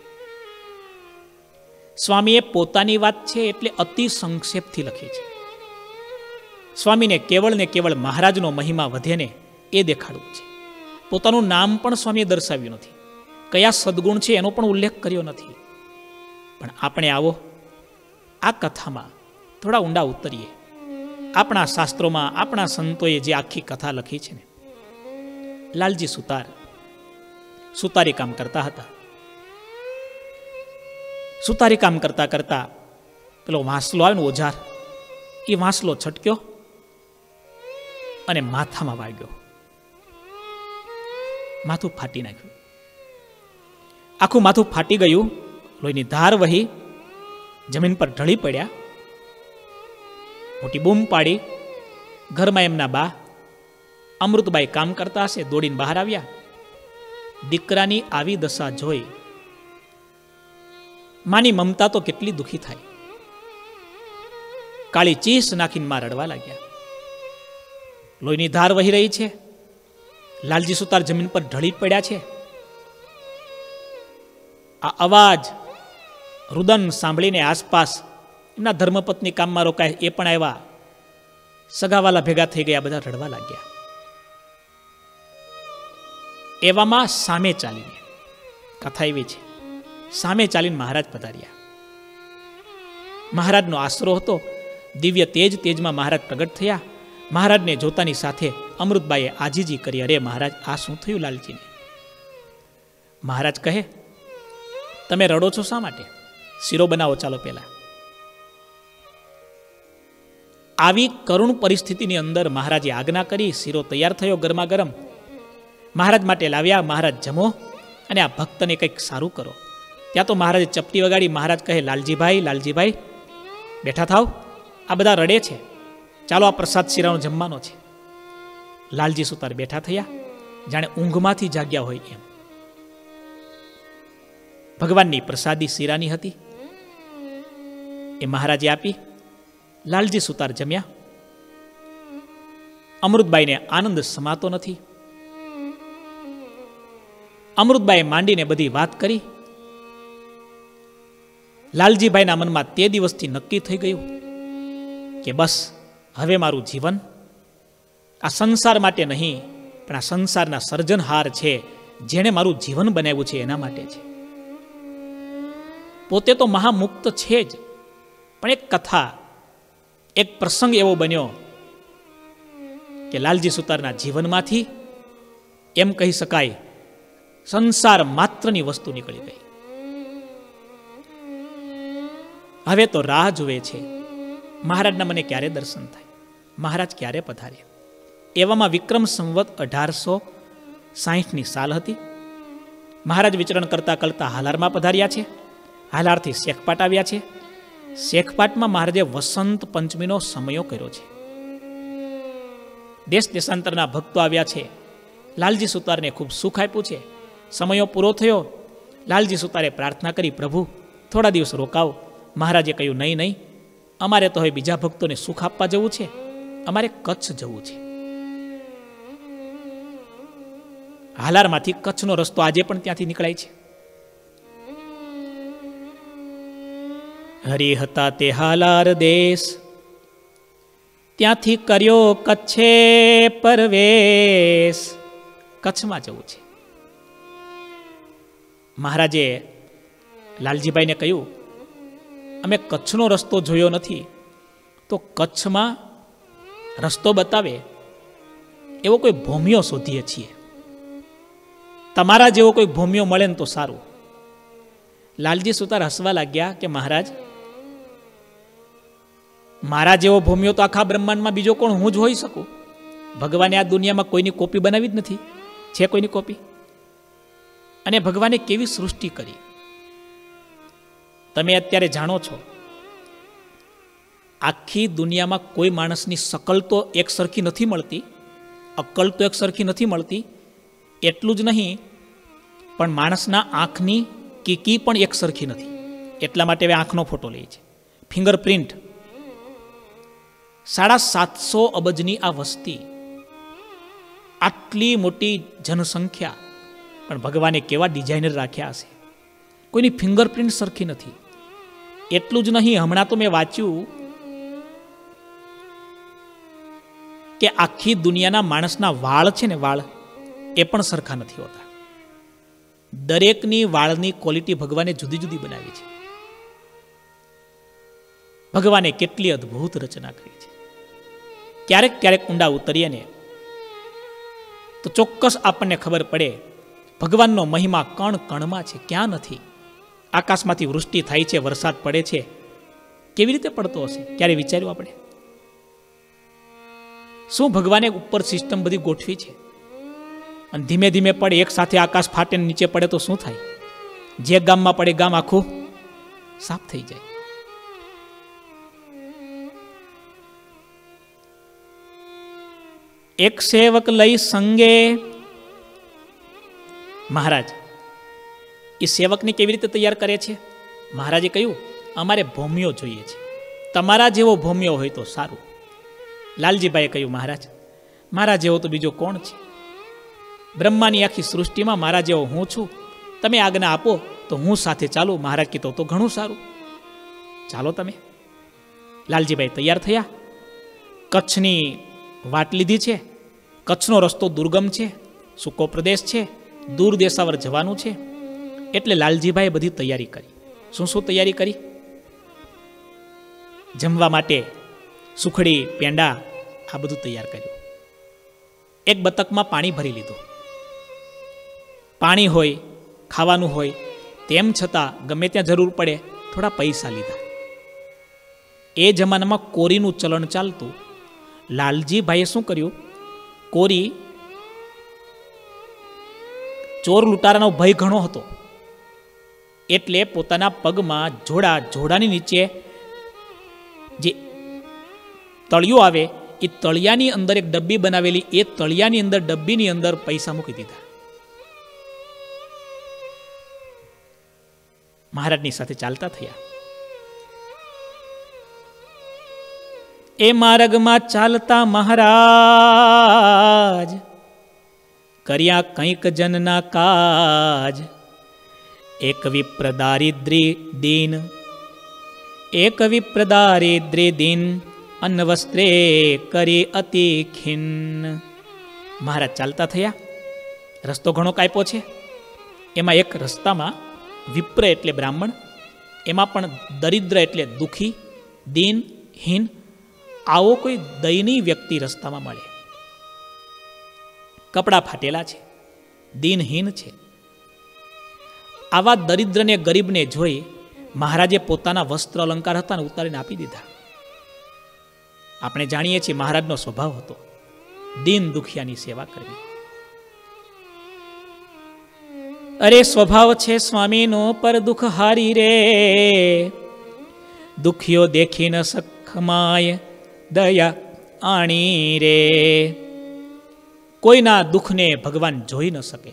સ્વામીએ પોતાની વાત છે એટલે અતિ સંક્ષેપથી લખી છે. સ્વામીને કેવળ ને કેવળ મહારાજનો મહિમા વધે ને એ દેખાડવું છે. પોતાનું નામ પણ સ્વામીએ દર્શાવ્યું નથી, કયા સદગુણ છે એનો પણ ઉલ્લેખ કર્યો નથી. પણ આપણે આવો આ કથામાં થોડા ઊંડા ઉતરીએ. આપણા શાસ્ત્રોમાં, આપણા સંતોએ જે આખી કથા લખી છે ને. લાલજી સુતાર સુતારી કામ કરતા હતા. સુતારી કામ કરતા કરતા પેલો વાંસલો આવે ને, ઓજાર, એ વાંસલો છટક્યો અને માથામાં વાગ્યો. માથું ફાટી નાખ્યું. આખું માથું ફાટી ગયું, લોહીની ધાર વહી, જમીન પર ઢળી પડ્યા. મોટી બૂમ પાડી. ઘરમાં એમના બા અમૃતબાઈ કામ કરતા હશે, દોડીને બહાર આવ્યા. દીકરાની આવી દશા જોઈ માની મમતા તો કેટલી દુખી થાય. કાળી ચીસ નાખીને માં રડવા લાગ્યા. લોહીની ધાર વહી રહી છે, લાલજી સુતાર જમીન પર ઢળી પડ્યા છે. આ અવાજ, રુદન સાંભળીને આસપાસ એમના ધર્મપત્ની કામમાં રોકાય, એ પણ આવ્યા. સગાવાલા ભેગા થઈ ગયા, બધા રડવા લાગ્યા. એવામાં સામે ચાલીને, કથા એવી છે, સામે ચાલીને મહારાજ પધાર્યા. મહારાજનો આશરો હતો, દિવ્ય તેજ, તેજમાં મહારાજ પ્રગટ થયા. મહારાજને જોતાની સાથે અમૃતબાઈએ આજીજી કરી, અરે મહારાજ, આ શું થયું લાલજીને? મહારાજ કહે, તમે રડો છો શા માટે? શીરો બનાવો ચાલો પહેલા. આવી કરુણ પરિસ્થિતિની અંદર મહારાજે આજ્ઞા કરી, શીરો તૈયાર થયો ગરમા ગરમ. મહારાજ માટે લાવ્યા. મહારાજ જમો અને આ ભક્તને કંઈક સારું કરો. ત્યાં તો મહારાજે ચપટી વગાડી. મહારાજ કહે, લાલજીભાઈ, લાલજીભાઈ બેઠા થાવ, આ બધા રડે છે, ચાલો આ પ્રસાદ શીરાનો જમવાનો છે. લાલજી સુતાર બેઠા થયા, જાણે ઊંઘમાંથી જાગ્યા હોય એમ. ભગવાનની પ્રસાદી શીરાની હતી, એ મહારાજે આપી. લાલજી સુતાર જમ્યા. અમૃતબાઈને આનંદ સમાતો નથી. અમૃતબાઈએ માંડીને બધી વાત કરી. લાલજીભાઈના મનમાં તે દિવસથી નક્કી થઈ ગયું કે બસ હવે મારું જીવન આ સંસાર માટે નહીં, પણ આ સંસારના સર્જનહાર છે જેણે મારું જીવન બનાવ્યું છે એના માટે છે. પોતે તો મહામુક્ત છે જ, પણ એક કથા, એક પ્રસંગ એવો બન્યો કે લાલજી સુતારના જીવનમાંથી એમ કહી શકાય સંસાર માત્રની વસ્તુ નીકળી ગઈ. હવે તો રાહ જુએ છે મહારાજના મને ક્યારે દર્શન થાય, મહારાજ ક્યારે પધારે. એવામાં વિક્રમ સંવત અઢારસો સાહીઠની સાલ હતી. મહારાજ વિચરણ કરતા કરતા હાલારમાં પધાર્યા છે. હાલારથી શેખપાટ આવ્યા છે. શેખપાટમાં મહારાજે વસંત પંચમીનો સમયો કર્યો છે. દેશ દેશાંતરના ભક્તો આવ્યા છે. લાલજી સુતારને ખૂબ સુખ આપ્યું છે. સમયો પૂરો થયો. લાલજી સુતારે પ્રાર્થના કરી, પ્રભુ થોડા દિવસ રોકાવો. મહારાજે કહ્યું, નહીં નહીં, અમારે તો હવે બીજા ભક્તોને સુખ આપવા જવું છે, અમારે કચ્છ જવું છે. હાલારમાંથી કચ્છનો રસ્તો આજે પણ ત્યાંથી નીકળાય છે. હરિ હતા તે હાલાર દેશ, ત્યાંથી કર્યો કચ્છે પરવેશ. કચ્છમાં જવું છે. મહારાજે લાલજીભાઈને કહ્યું, અમે કચ્છનો રસ્તો જોયો નથી, તો કચ્છમાં રસ્તો બતાવે એવો કોઈ ભૂમિયો શોધીએ છીએ. તમારા જેવો કોઈ ભૂમિયો મળે ને તો સારું. લાલજી સુતાર હસવા લાગ્યા કે મહારાજ, મારા જેવો ભૂમિયો તો આખા બ્રહ્માંડમાં બીજો કોણ, હું જ હોઈ શકું. ભગવાને આ દુનિયામાં કોઈની કોપી બનાવી જ નથી. છે કોઈની કોપી? અને ભગવાને કેવી સૃષ્ટિ કરી તમે અત્યારે જાણો છો. આખી દુનિયામાં કોઈ માણસની શકલ તો એક સરખી નથી મળતી, અક્કલ તો એક સરખી નથી મળતી. એટલું જ નહીં, પણ માણસના આંખની કીકી પણ એક સરખી નથી. એટલા માટે હવે આંખનો ફોટો લે છે, ફિંગરપ્રિન્ટ. સાડા સાતસો અબજની આ વસ્તી, આટલી મોટી જનસંખ્યા, પણ ભગવાને કેવા ડિઝાઇનર રાખ્યા હશે. કોઈની ફિંગરપ્રિન્ટ સરખી નથી. એટલું જ નહીં, હમણાં તો મેં વાંચ્યું કે આખી દુનિયાના માણસના વાળ છે ને, વાળ એ પણ સરખા નથી હોતા. દરેકની વાળની ક્વોલિટી ભગવાને જુદી જુદી બનાવી છે. ભગવાને કેટલી અદ્ભુત રચના કરી છે. ક્યારેક ક્યારેક ઊંડા ઉતરીએ ને તો ચોક્કસ આપણને ખબર પડે ભગવાનનો મહિમા કણ કણમાં છે, ક્યાં નથી. આકાશમાંથી વૃષ્ટિ થાય છે, વરસાદ પડે છે, કેવી રીતે પડતો હશે? ક્યારે વિચાર્યું આપણે? શું ભગવાને ઉપર સિસ્ટમ બધી ગોઠવી છે? અને ધીમે ધીમે પડે, એક સાથે આકાશ ફાટે નીચે પડે તો શું થાય? જે ગામમાં પડે ગામ આખું સાફ થઈ જાય. એક સેવક લઈ સંગે, મહારાજ એ સેવકને કેવી રીતે તૈયાર કરે છે? મહારાજે કહ્યું, અમારે ભૂમિયો જોઈએ છે, તમારા જેવો ભૂમિયો હોય તો સારું. લાલજીભાઈએ કહ્યું, મહારાજ મારા જેવો તો બીજો કોણ છે? બ્રહ્માની આખી સૃષ્ટિમાં મારા જેવો હું છું. તમે આજ્ઞા આપો તો હું સાથે ચાલું. મહારાજ કીધું તો ઘણું સારું, ચાલો તમે. લાલજીભાઈ તૈયાર થયા. કચ્છની વાટ લીધી છે. કચ્છનો રસ્તો દુર્ગમ છે, સૂકો પ્રદેશ છે, દૂર દેશાવર જવાનું છે. એટલે લાલજીભાઈએ બધી તૈયારી કરી. શું શું તૈયારી કરી? જમવા માટે સુખડી, પેંડા, આ બધું તૈયાર કર્યું. એક બતકમાં પાણી ભરી લીધું. પાણી હોય, ખાવાનું હોય, તેમ છતાં ગમે ત્યાં જરૂર પડે થોડા પૈસા લીધા. એ જમાનામાં કોરીનું ચલણ ચાલતું. લાલજીભાઈએ શું કર્યું? કોરી, ચોર લૂંટારાનો ભય ઘણો હતો, એટલે પોતાના પગમાં જોડા, જોડાની નીચે જે તળિયું આવે એ તળિયાની અંદર એક ડબ્બી બનાવેલી, એ તળિયાની અંદર ડબ્બીની અંદર પૈસા મૂકી દીધા. મહારાજની સાથે ચાલતા થયા. એ માર્ગમાં ચાલતા મહારાજ કર્યા કંઈક જનના કાજ. એક વિપ્ર દારિદ્રી દીન, એક વિપ્ર દારિદ્રી દીન, અન્ન વસ્ત્રે કરી અતિ ખિન્ન. મહારાજ ચાલતા થયા, રસ્તો ઘણો કાપ્યો છે. એમાં એક રસ્તામાં વિપ્ર એટલે બ્રાહ્મણ, એમાં પણ દરિદ્ર એટલે દુઃખી, દીન, હીન, આવો કોઈ દયનીય વ્યક્તિ રસ્તામાં મળે. કપડાં ફાટેલા છે, દીનહીન છે. આવા દરિદ્રને ગરીબને જોઈ મહારાજે પોતાના વસ્ત્ર અલંકાર હતા ને ઉતારીને આપી દીધા. આપણે જાણીએ છીએ મહારાજનો સ્વભાવ હતો દીન દુખિયાની સેવા કરવી. અરે સ્વભાવ છે સ્વામીનો પર દુઃખ હારી રે, દુખિયો દેખી ન સખમાય દયા આણી રે. કોઈના દુઃખને ભગવાન જોઈ ન શકે.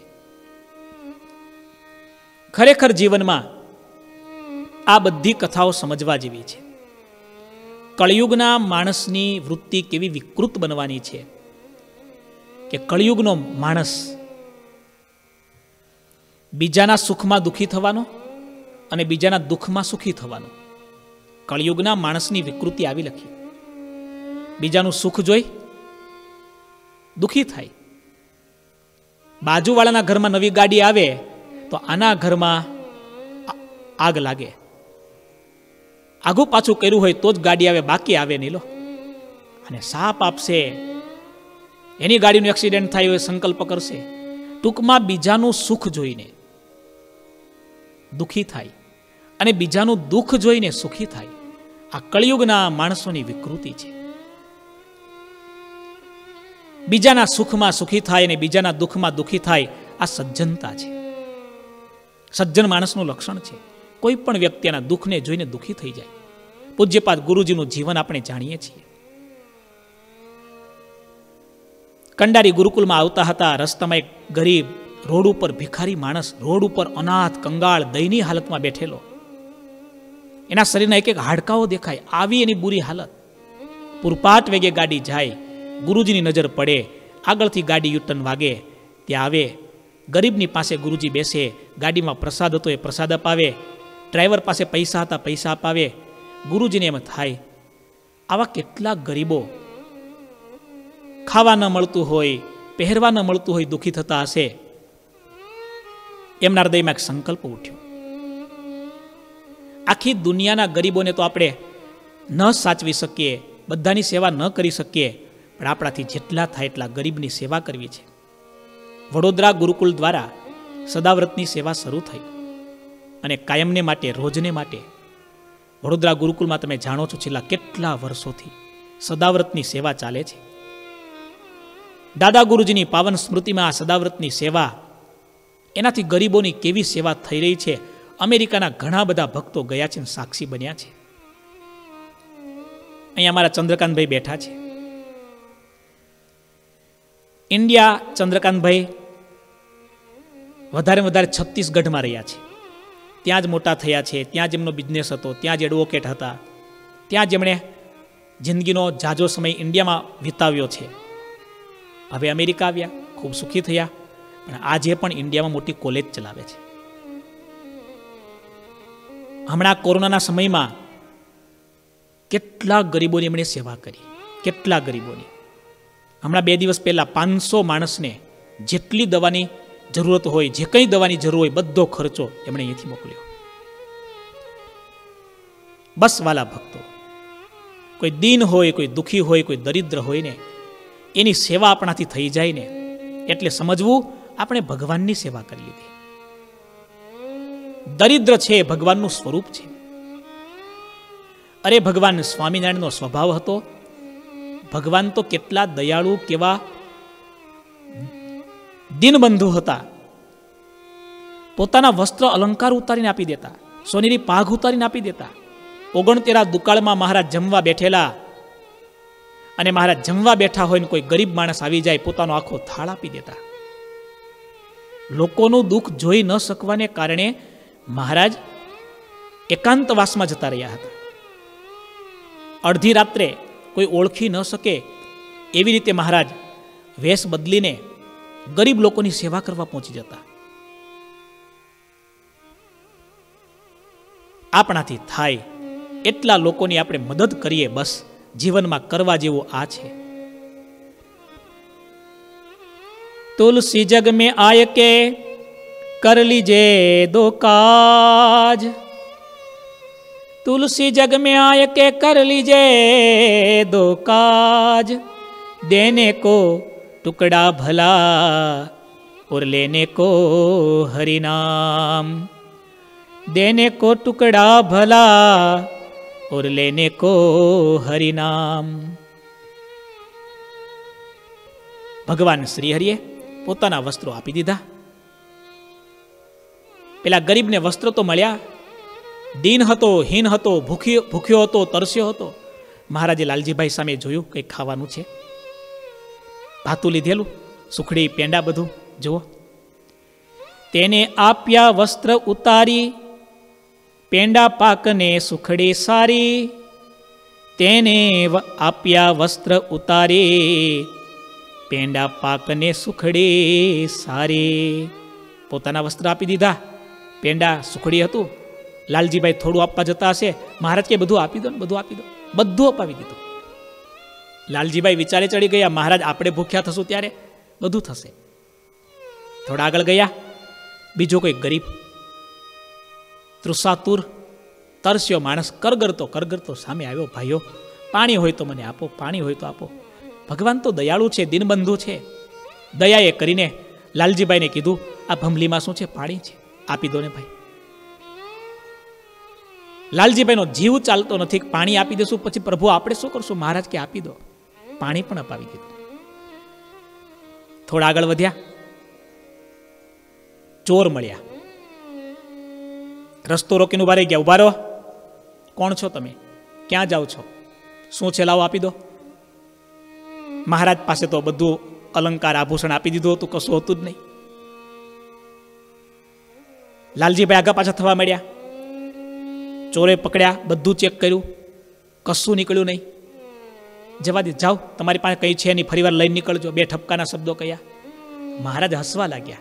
ખરેખર જીવનમાં આ બધી કથાઓ સમજવા જેવી છે. કળિયુગના માણસની વૃત્તિ કેવી વિકૃત બનવાની છે કે કળિયુગનો માણસ બીજાના સુખમાં દુઃખી થવાનો અને બીજાના દુઃખમાં સુખી થવાનો. કળિયુગના માણસની વિકૃતિ આવી લખી. બીજાનું સુખ જોઈ દુઃખી થાય. બાજુવાળાના ઘરમાં નવી ગાડી આવે તો આના ઘરમાં આગ લાગે. આગું પાછું કર્યું હોય તો જ ગાડી આવે, બાકી આવે નહીં. લો, અને સાપ આપશે, એની ગાડીનું એક્સિડન્ટ થાય હોય સંકલ્પ કરશે. ટૂંકમાં બીજાનું સુખ જોઈને દુઃખી થાય અને બીજાનું દુઃખ જોઈને સુખી થાય. આ કળિયુગના માણસોની વિકૃતિ છે. બીજાના સુખમાં સુખી થાય અને બીજાના દુઃખમાં દુઃખી થાય, આ સજ્જનતા છે. સજ્જન માણસનું લક્ષણ છે. કોઈ પણ વ્યક્તિના દુઃખને જોઈને દુઃખી થઈ જાય. પૂજ્યપાદ ગુરુજીનું જીવન આપણે જાણીએ છીએ. કંડારી ગુરુકુલમાં આવતા હતા, રસ્તામાં એક ગરીબ રોડ ઉપર ભિખારી માણસ, રોડ ઉપર અનાથ કંગાળ દયનીય હાલતમાં બેઠેલો. એના શરીરના એક એક હાડકાઓ દેખાય, આવી એની બુરી હાલત. પૂરપાટ વેગે ગાડી જાય, ગુરુજીની નજર પડે, આગળથી ગાડી યુટર્ન વાગે, ત્યાં આવે, ગરીબની પાસે ગુરુજી બેસે, ગાડીમાં પ્રસાદ હતો એ પ્રસાદ અપાવે, ડ્રાઈવર પાસે પૈસા હતા પૈસા અપાવે. ગુરુજીને એમ થાય આવા કેટલા ગરીબો ખાવા ન મળતું હોય, પહેરવા ન મળતું હોય, દુઃખી થતા હશે. એમના હૃદયમાં એક સંકલ્પ ઉઠ્યો, આખી દુનિયાના ગરીબોને તો આપણે ન સાચવી શકીએ, બધાની સેવા ન કરી શકીએ, પણ આપણાથી જેટલા થાય એટલા ગરીબની સેવા કરવી છે. વડોદરા ગુરુકુલ દ્વારા સદાવ્રતની સેવા શરૂ થઈ અને કાયમને માટે, રોજને માટે વડોદરા ગુરુકુલમાં તમે જાણો છો છેલ્લા કેટલા વર્ષોથી સદાવ્રતની સેવા ચાલે છે. દાદા ગુરુજીની પાવન સ્મૃતિમાં આ સદાવ્રતની સેવા, એનાથી ગરીબોની કેવી સેવા થઈ રહી છે. અમેરિકાના ઘણા બધા ભક્તો ગયા છે, સાક્ષી બન્યા છે. અહીંયા અમારા ચંદ્રકાંતભાઈ બેઠા છે. ઇન્ડિયા ચંદ્રકાંતભાઈ વધારે વધારે છત્તીસગઢમાં રહ્યા છે. ત્યાં જ મોટા થયા છે, ત્યાં જ એમનો બિઝનેસ હતો, ત્યાં જ એડવોકેટ હતા, ત્યાં જ એમણે જિંદગીનો જાજો સમય ઇન્ડિયામાં વિતાવ્યો છે. હવે અમેરિકા આવ્યા, ખૂબ સુખી થયા, પણ આજે પણ ઇન્ડિયામાં મોટી કોલેજ ચલાવે છે. હમણાં કોરોનાના સમયમાં કેટલા ગરીબોની એમણે સેવા કરી, કેટલા ગરીબોની. હમણાં બે દિવસ પહેલા પાંચસો માણસને જેટલી દવાની જરૂરત હોય, જે કંઈ દવાની જરૂર હોય, બધો ખર્ચો એમણે અહીંથી મોકલ્યો. બસ વાલા ભક્તો, કોઈ દીન હોય, કોઈ દુઃખી હોય, કોઈ દરિદ્ર હોય ને એની સેવા આપણાથી થઈ જાય ને એટલે સમજવું આપણે ભગવાનની સેવા કરી લીધી. દરિદ્ર છે ભગવાનનું સ્વરૂપ છે. અરે ભગવાન સ્વામિનારાયણનો સ્વભાવ હતો. ભગવાન તો કેટલા દયાળુ, કેવા દીનબંધુ હતા. પોતાના વસ્ત્ર અલંકાર ઉતારીને આપી દેતા, સોનેરી પાઘ ઉતારીને આપી દેતા. ઓગણતેરા દુકાળમાં મહારાજ જમવા બેઠેલા અને મહારાજ જમવા બેઠા હોય ને કોઈ ગરીબ માણસ આવી જાય, પોતાનો આખો થાળ આપી દેતા. લોકોનું દુઃખ જોઈ ન શકવાને કારણે મહારાજ એકાંતવાસમાં જતા રહ્યા હતા. અડધી રાત્રે કોઈ ઓળખી ન શકે એવી રીતે મહારાજ વેશ બદલીને ગરીબ લોકોની સેવા કરવા પહોંચી જતા. આપણાથી થાય એટલા લોકોની આપણે મદદ કરીએ, બસ જીવનમાં કરવા જેવું આ છે. તુલસી જગ મેં આય કે કર લીજે દો કાજ, तुलसी जग में आय के कर लीजे दो काज, देने को टुकड़ा भला और लेने को हरि नाम, देने को टुकड़ा भला और लेने को हरि नाम. ભગવાન શ્રી હરિએ પોતાના વસ્ત્રો આપી દીધા. પેલા ગરીબને વસ્ત્રો તો મળ્યા, દીન હતો, હીન હતો, ભૂખ્યો ભૂખ્યો હતો, તરસ્યો હતો. મહારાજે લાલજીભાઈ સામે જોયું કંઈક ખાવાનું છે, ભાતું લીધેલું, સુખડી પેંડા બધું જુઓ. તેને આપ્યા વસ્ત્ર ઉતારી, પેંડા પાકને સુખડી સારી, તેને આપ્યા વસ્ત્ર ઉતારી, પેંડા પાકને સુખડી સારી. પોતાના વસ્ત્ર આપી દીધા, પેંડા સુખડી હતું. લાલજીભાઈ થોડું આપવા જતા હશે, મહારાજ કે બધું આપી દો ને, બધું આપી દો, બધું અપાવી દીધું. લાલજીભાઈ વિચારે ચડી ગયા, મહારાજ આપણે ભૂખ્યા થશું ત્યારે બધું થશે. થોડા આગળ ગયા, બીજો કોઈ ગરીબ તૃષાતુર તરસ્યો માણસ કરગરતો કરગરતો સામે આવ્યો. ભાઈઓ, પાણી હોય તો મને આપો, પાણી હોય તો આપો. ભગવાન તો દયાળુ છે, દિનબંધુ છે. દયાએ કરીને લાલજીભાઈને કીધું, આ ભમલીમાં શું છે? પાણી છે, આપી દો ને ભાઈ. લાલજીભાઈનો જીવ ચાલતો નથી, પાણી આપી દેશું પછી પ્રભુ આપણે શું કરશું? મહારાજ કે આપી દો. પાણી પણ અપાવી દીધું. થોડા આગળ વધ્યા, ચોર મળ્યા. રસ્તો રોકીને ઉભા રહી ગયા. ઉભા રહો, કોણ છો તમે? ક્યાં જાઓ છો? શું છે? લાવો આપી દો. મહારાજ પાસે તો બધું અલંકાર આભૂષણ આપી દીધું હતું, કશું હતું જ નહીં. લાલજીભાઈ આગા પાછા થવા મળ્યા. ચોરે પકડ્યા, બધું ચેક કર્યું, કશું નીકળ્યું નહીં. જવા દે, જાઓ, તમારી પાસે કઈ છે નહીં, ફરીવાર લઈને નીકળજો. બે ઠપકાના શબ્દો કહ્યા. મહારાજ હસવા લાગ્યા.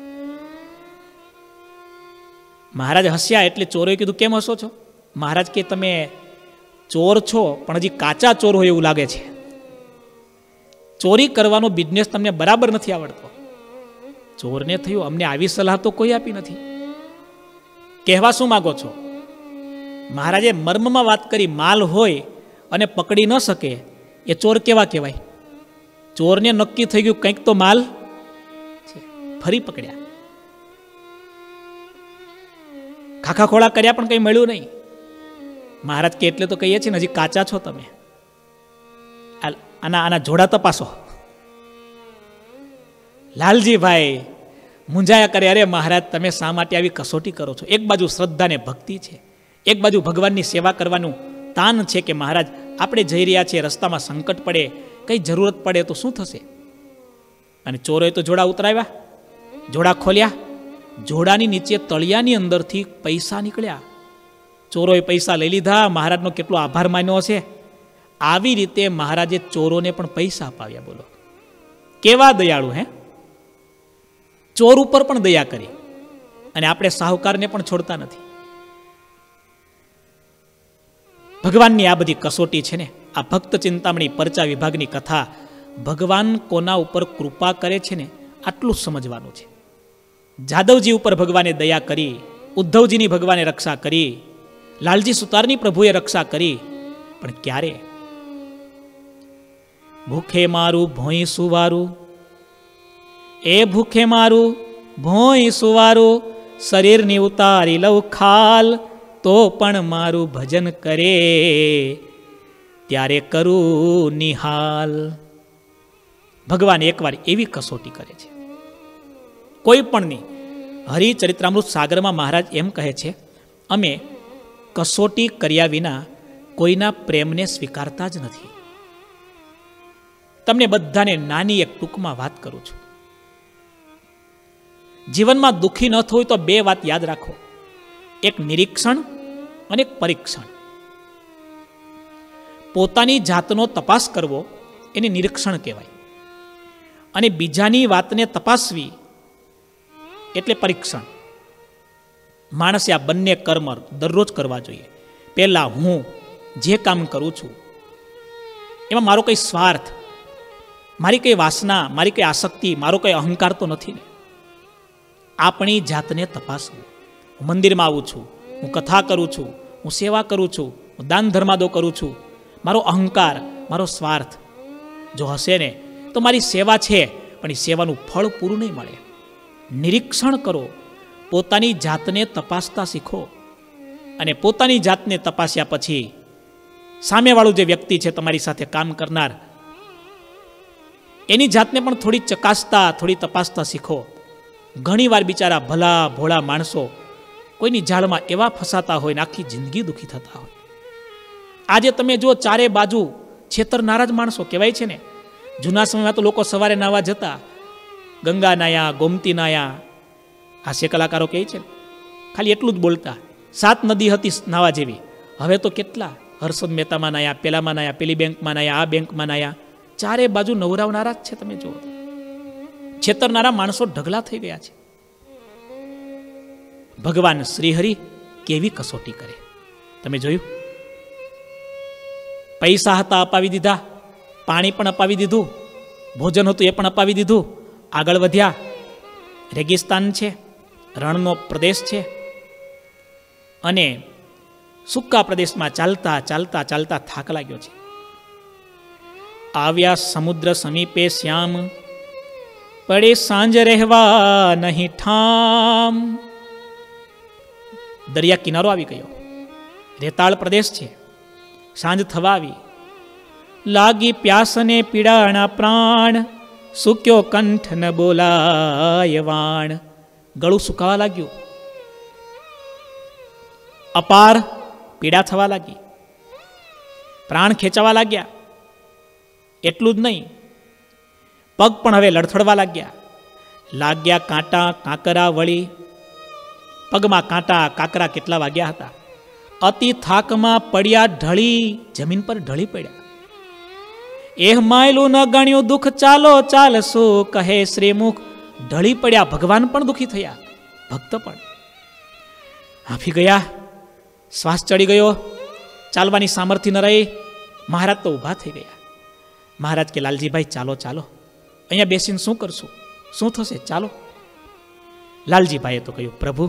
મહારાજ હસ્યા એટલે ચોરોએ કીધું, કેમ હસો છો? મહારાજ કે તમે ચોર છો પણ હજી કાચા ચોર હોય એવું લાગે છે. ચોરી કરવાનો બિઝનેસ તમને બરાબર નથી આવડતો. ચોરને થયું, અમને આવી સલાહ તો કોઈ આપી નથી. કહેવા શું માંગો છો? મહારાજે મર્મમાં વાત કરી. માલ હોય અને પકડી ન શકે એ ચોર કેવા કહેવાય? ચોરને નક્કી થઈ ગયું કંઈક તો માલ છે. ફરી પકડ્યા, ખાખા ખોળા કર્યા પણ કંઈ મળ્યું નહીં. મહારાજ કે એટલે તો કહીએ છીએ ને, હજી કાચા છો તમે. આના આના જોડા તપાસો. લાલજીભાઈ મૂંઝાયા કરે, અરે મહારાજ તમે શા માટે આવી કસોટી કરો છો? એક બાજુ શ્રદ્ધા ને ભક્તિ છે, એક બાજુ ભગવાનની સેવા કરવાનું તાન છે કે મહારાજ આપણે જઈ રહ્યા છીએ, રસ્તામાં સંકટ પડે, કઈ જરૂરત પડે તો શું થશે? અને ચોરોએ તો જોડા ઉતરાવ્યા, જોડા ખોલ્યા, જોડાની નીચે તળિયાની અંદરથી પૈસા નીકળ્યા. ચોરોએ પૈસા લઈ લીધા. મહારાજનો કેટલો આભાર માન્યો હશે. આવી રીતે મહારાજે ચોરોને પણ પૈસા અપાવ્યા. બોલો કેવા દયાળુ! હે, ચોર ઉપર પણ દયા કરી. અને આપણે સાહુકારને પણ છોડતા નથી. ભગવાનની આ બધી કસોટી છે ને, આ ભક્ત ચિંતામણી પરચા વિભાગની કથા, ભગવાન કોના ઉપર કૃપા કરે છે ને આટલું સમજવાનું છે. જાદવજી ઉપર ભગવાને દયા કરી, ઉદ્ધવજીની ભગવાને રક્ષા કરી, લાલજી સુતારની પ્રભુએ રક્ષા કરી, પણ ક્યારે? ભૂખે મારું ભોંય સુવારું, એ ભૂખે મારું ભોંય સુવારું, શરીરની ઉતારી લઉં ખાલ, તો પણ મારું ભજન કરે ત્યારે કરું નિહાલ. ભગવાન એકવાર એવી કસોટી કરે છે કોઈ પણની. હરિચરિત્રામૃત સાગરમાં મહારાજ એમ કહે છે, અમે કસોટી કર્યા વિના કોઈના પ્રેમને સ્વીકારતા જ નથી. તમને બધાને નાની એક ટૂંકમાં વાત કરું છું. જીવનમાં દુઃખી ન થવું તો બે વાત યાદ રાખો, એક નિરીક્ષણ અને એક પરીક્ષણ. પોતાની જાતનો તપાસ કરવો એને નિરીક્ષણ કહેવાય, અને બીજાની વાતને તપાસવી એટલે પરીક્ષણ. માણસે આ બંને કર્મ દરરોજ કરવા જોઈએ. પહેલાં હું જે કામ કરું છું એમાં મારો કંઈ સ્વાર્થ, મારી કંઈ વાસના, મારી કંઈ આસક્તિ, મારો કંઈ અહંકાર તો નથી ને. આપણી જાતને તપાસવું. હું મંદિરમાં આવું છું, હું કથા કરું છું, હું સેવા કરું છું, હું દાન ધર્માદો કરું છું, મારો અહંકાર, મારો સ્વાર્થ જો હશે ને તો મારી સેવા છે પણ એ સેવાનું ફળ પૂરું નહીં મળે. નિરીક્ષણ કરો, પોતાની જાતને તપાસતા શીખો, અને પોતાની જાતને તપાસ્યા પછી સામેવાળું જે વ્યક્તિ છે તમારી સાથે કામ કરનાર, એની જાતને પણ થોડી ચકાસતા, થોડી તપાસતા શીખો. ઘણી વાર બિચારા ભલા ભોળા માણસો કોઈની જાળમાં એવા ફસાતા હોય ને આખી જિંદગી દુઃખી થતા હોય. આજે તમે જો ચારે બાજુ છેતરનારા જ માણસો કહેવાય છે ને. જૂના સમયમાં તો લોકો સવારે નાવા જતા, ગંગા નાયા, ગોમતી નાયા. હાસ્ય કલાકારો કહે છે ને ખાલી એટલું જ બોલતા, સાત નદી હતી નાવા જેવી. હવે તો કેટલા હર્ષદ મહેતામાં નાયા, પેલામાં નાયા, પેલી બેંકમાં નાયા, આ બેંકમાં નાયા. ચારે બાજુ નવરાવનારા જ છે. તમે જુઓ, છેતરનારા માણસો ઢગલા થઈ ગયા છે. ભગવાન શ્રીહરિ કેવી કસોટી કરે તમે જોયું. પૈસા હતા અપાવી દીધા, પાણી પણ અપાવી દીધું, ભોજન હતું એ પણ અપાવી દીધું. આગળ વધ્યા, રેગિસ્તાન છે, રણનો પ્રદેશ છે, અને સૂકા પ્રદેશમાં ચાલતા ચાલતા ચાલતા થાક લાગ્યો છે. આવ્યા સમુદ્ર સમીપે શ્યામ, પડે સાંજ રહેવા નહીં ઠામ. દરિયા કિનારો આવી ગયો, રેતાળ પ્રદેશ છે, સાંજ થવા આવી. લાગી પ્યાસને પીડાણા પ્રાણ, સુક્યો કંઠ ન બોલાય વાણ. ગળું સુકાવા લાગ્યું, અપાર પીડા થવા લાગી, પ્રાણ ખેંચાવા લાગ્યા. એટલું જ નહીં, પગ પણ હવે લડથડવા લાગ્યા. લાગ્યા કાંટા કાંકરા વળી, પગમાં કાંટા કાંકરા કેટલા વાગ્યા હતા. અતિ થાકમાં પડ્યા ઢળી, જમીન પર ઢળી પડ્યા. એહ માયલું ન ગણ્યું દુઃખ, ચાલો ચાલશું કહે શ્રીમુખ. ઢળી પડ્યા, ભગવાન પણ દુઃખી થયા, ભક્ત પણ હાંફી ગયા, શ્વાસ ચડી ગયો, ચાલવાની સામર્થ્ય ન રહી. મહારાજ તો ઊભા થઈ ગયા. મહારાજ કે લાલજીભાઈ ચાલો ચાલો, અહીંયા બેસીને શું કરશું, શું થશે, ચાલો. લાલજીભાઈએ તો કહ્યું, પ્રભુ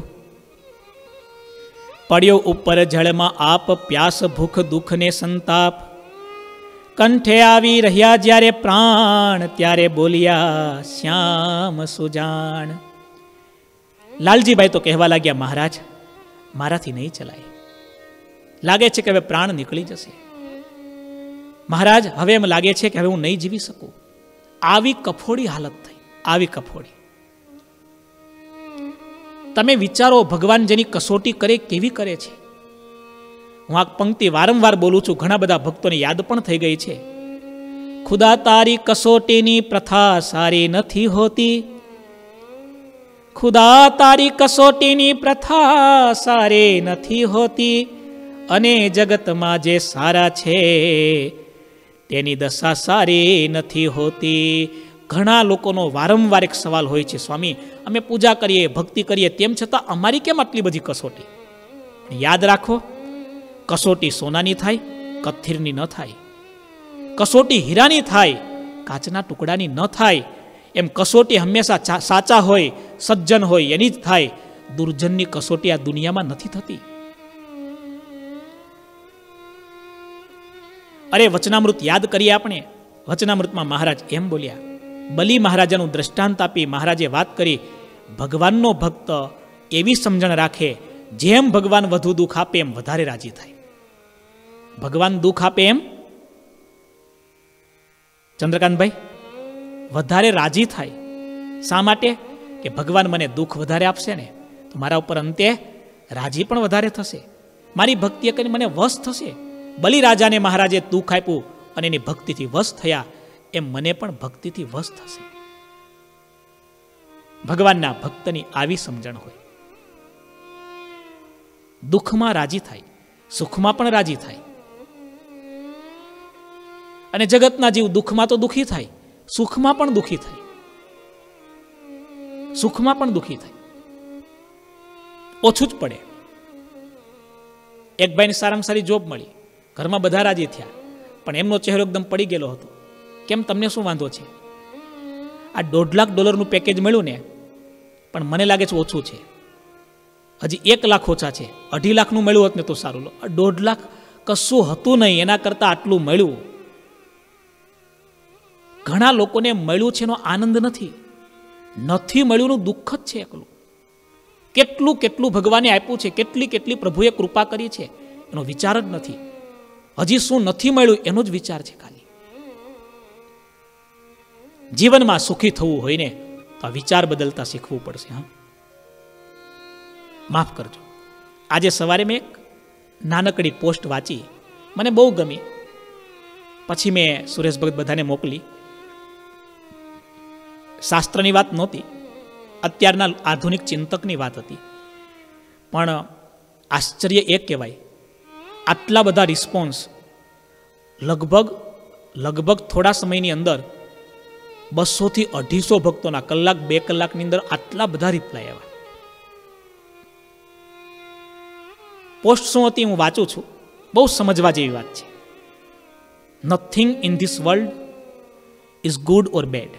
પડ્યો ઉપર જળમાં આપ, પ્યાસ ભૂખ દુઃખ ને સંતાપ. કંઠે આવી રહ્યા જ્યારે પ્રાણ, ત્યારે બોલ્યા શ્યામ સુજાણ. લાલજીભાઈ તો કહેવા લાગ્યા, મહારાજ મારાથી નહીં ચલાય, લાગે છે કે હવે પ્રાણ નીકળી જશે. મહારાજ હવે એમ લાગે છે કે હવે હું નહીં જીવી શકું. આવી કફોડી હાલત થઈ, આવી કફોડી. તમે વિચારો, ભગવાન જેની કસોટી કરે કેવી કરે છે. હું આ પંક્તિ વારંવાર બોલું છું, ઘણા બધા ભક્તોને યાદ પણ થઈ ગઈ છે. ખુદા તારી કસોટીની પ્રથા સારી નથી હોતી, ખુદા તારી કસોટીની પ્રથા સારી નથી હોતી, અને જગતમાં જે સારા છે તેની દશા સારી નથી હોતી. ઘણા લોકોનો વારંવાર એક સવાલ હોય છે, સ્વામી અમે પૂજા કરીએ, ભક્તિ કરીએ, તેમ છતાં અમારી કેમ આટલી બધી કસોટી. યાદ રાખો, કસોટી સોનાની થાય, કથિરની ન થાય. કસોટી હીરાની થાય, કાચના ટુકડાની ન થાય. એમ કસોટી હંમેશા સાચા હોય, સજ્જન હોય એની જ થાય. દુર્જનની કસોટી આ દુનિયામાં નથી થતી. અરે વચનામૃત યાદ કરીએ આપણે. વચનામૃતમાં મહારાજ એમ બોલ્યા, બલી મહારાજાનું દ્રષ્ટાંત આપી મહારાજે વાત કરી, ભગવાનનો ભક્ત એવી સમજણ રાખે, જેમ ભગવાન વધુ દુઃખ આપે એમ વધારે રાજી થાય. ભગવાન દુઃખ આપે એમ ચંદ્રકાંતભાઈ વધારે રાજી થાય. શા માટે? કે ભગવાન મને દુઃખ વધારે આપશે ને તો મારા ઉપર અંતે રાજી પણ વધારે થશે, મારી ભક્તિ કરીને મને વશ થશે. બલિરાજાને મહારાજે દુઃખ આપ્યું અને એની ભક્તિથી વશ થયા, એમ મને પણ ભક્તિથી વશ થશે. ભગવાનના ભક્તની આવી સમજણ હોય. દુઃખમાં રાજી થાય, સુખમાં પણ રાજી થાય. અને જગતના જીવ દુઃખમાં તો દુઃખી થાય, સુખમાં પણ દુઃખી થાય, સુખમાં પણ દુઃખી થાય, ઓછું જ પડે. એક ભાઈને સારામાં સારી જોબ મળી, ઘરમાં બધા રાજી થયા, પણ એમનો ચહેરો એકદમ પડી ગયેલો હતો. કેમ, તમને શું વાંધો છે? આ દોઢ લાખ ડોલરનું પેકેજ મળ્યું ને, પણ મને લાગે છે ઓછું છે, હજી એક લાખ ઓછા છે. અઢી લાખનું મળ્યું હોત ને તો સારું. લો, દોઢ લાખ કશું હતું નહીં, એના કરતાં આટલું મળ્યું. ઘણા લોકોને મળ્યું છે એનો આનંદ નથી, નથી મળ્યુંનું દુઃખ જ છે એકલું. કેટલું કેટલું ભગવાને આપ્યું છે, કેટલી કેટલી પ્રભુએ કૃપા કરી છે, એનો વિચાર જ નથી. હજી શું નથી મળ્યું એનો જ વિચાર છે ખાલી. જીવનમાં સુખી થવું હોય ને તો આ વિચાર બદલતા શીખવું પડશે. હા, માફ કરજો. આજે સવારે મેં એક નાનકડી પોસ્ટ વાંચી, મને બહુ ગમી. પછી મેં સુરેશ ભગત બધાને મોકલી. શાસ્ત્રની વાત નહોતી, અત્યારના આધુનિક ચિંતકની વાત હતી. પણ આશ્ચર્ય એ કહેવાય, આટલા બધા રિસ્પોન્સ લગભગ લગભગ થોડા સમયની અંદર બસો થી અઢીસો ભક્તોના કલાક બે કલાકની અંદર આટલા બધા રિપ્લાય આવ્યા. પોસ્ટ શું હતી હું વાંચું છું, બહુ સમજવા જેવી વાત છે. Nothing in this world is good or bad.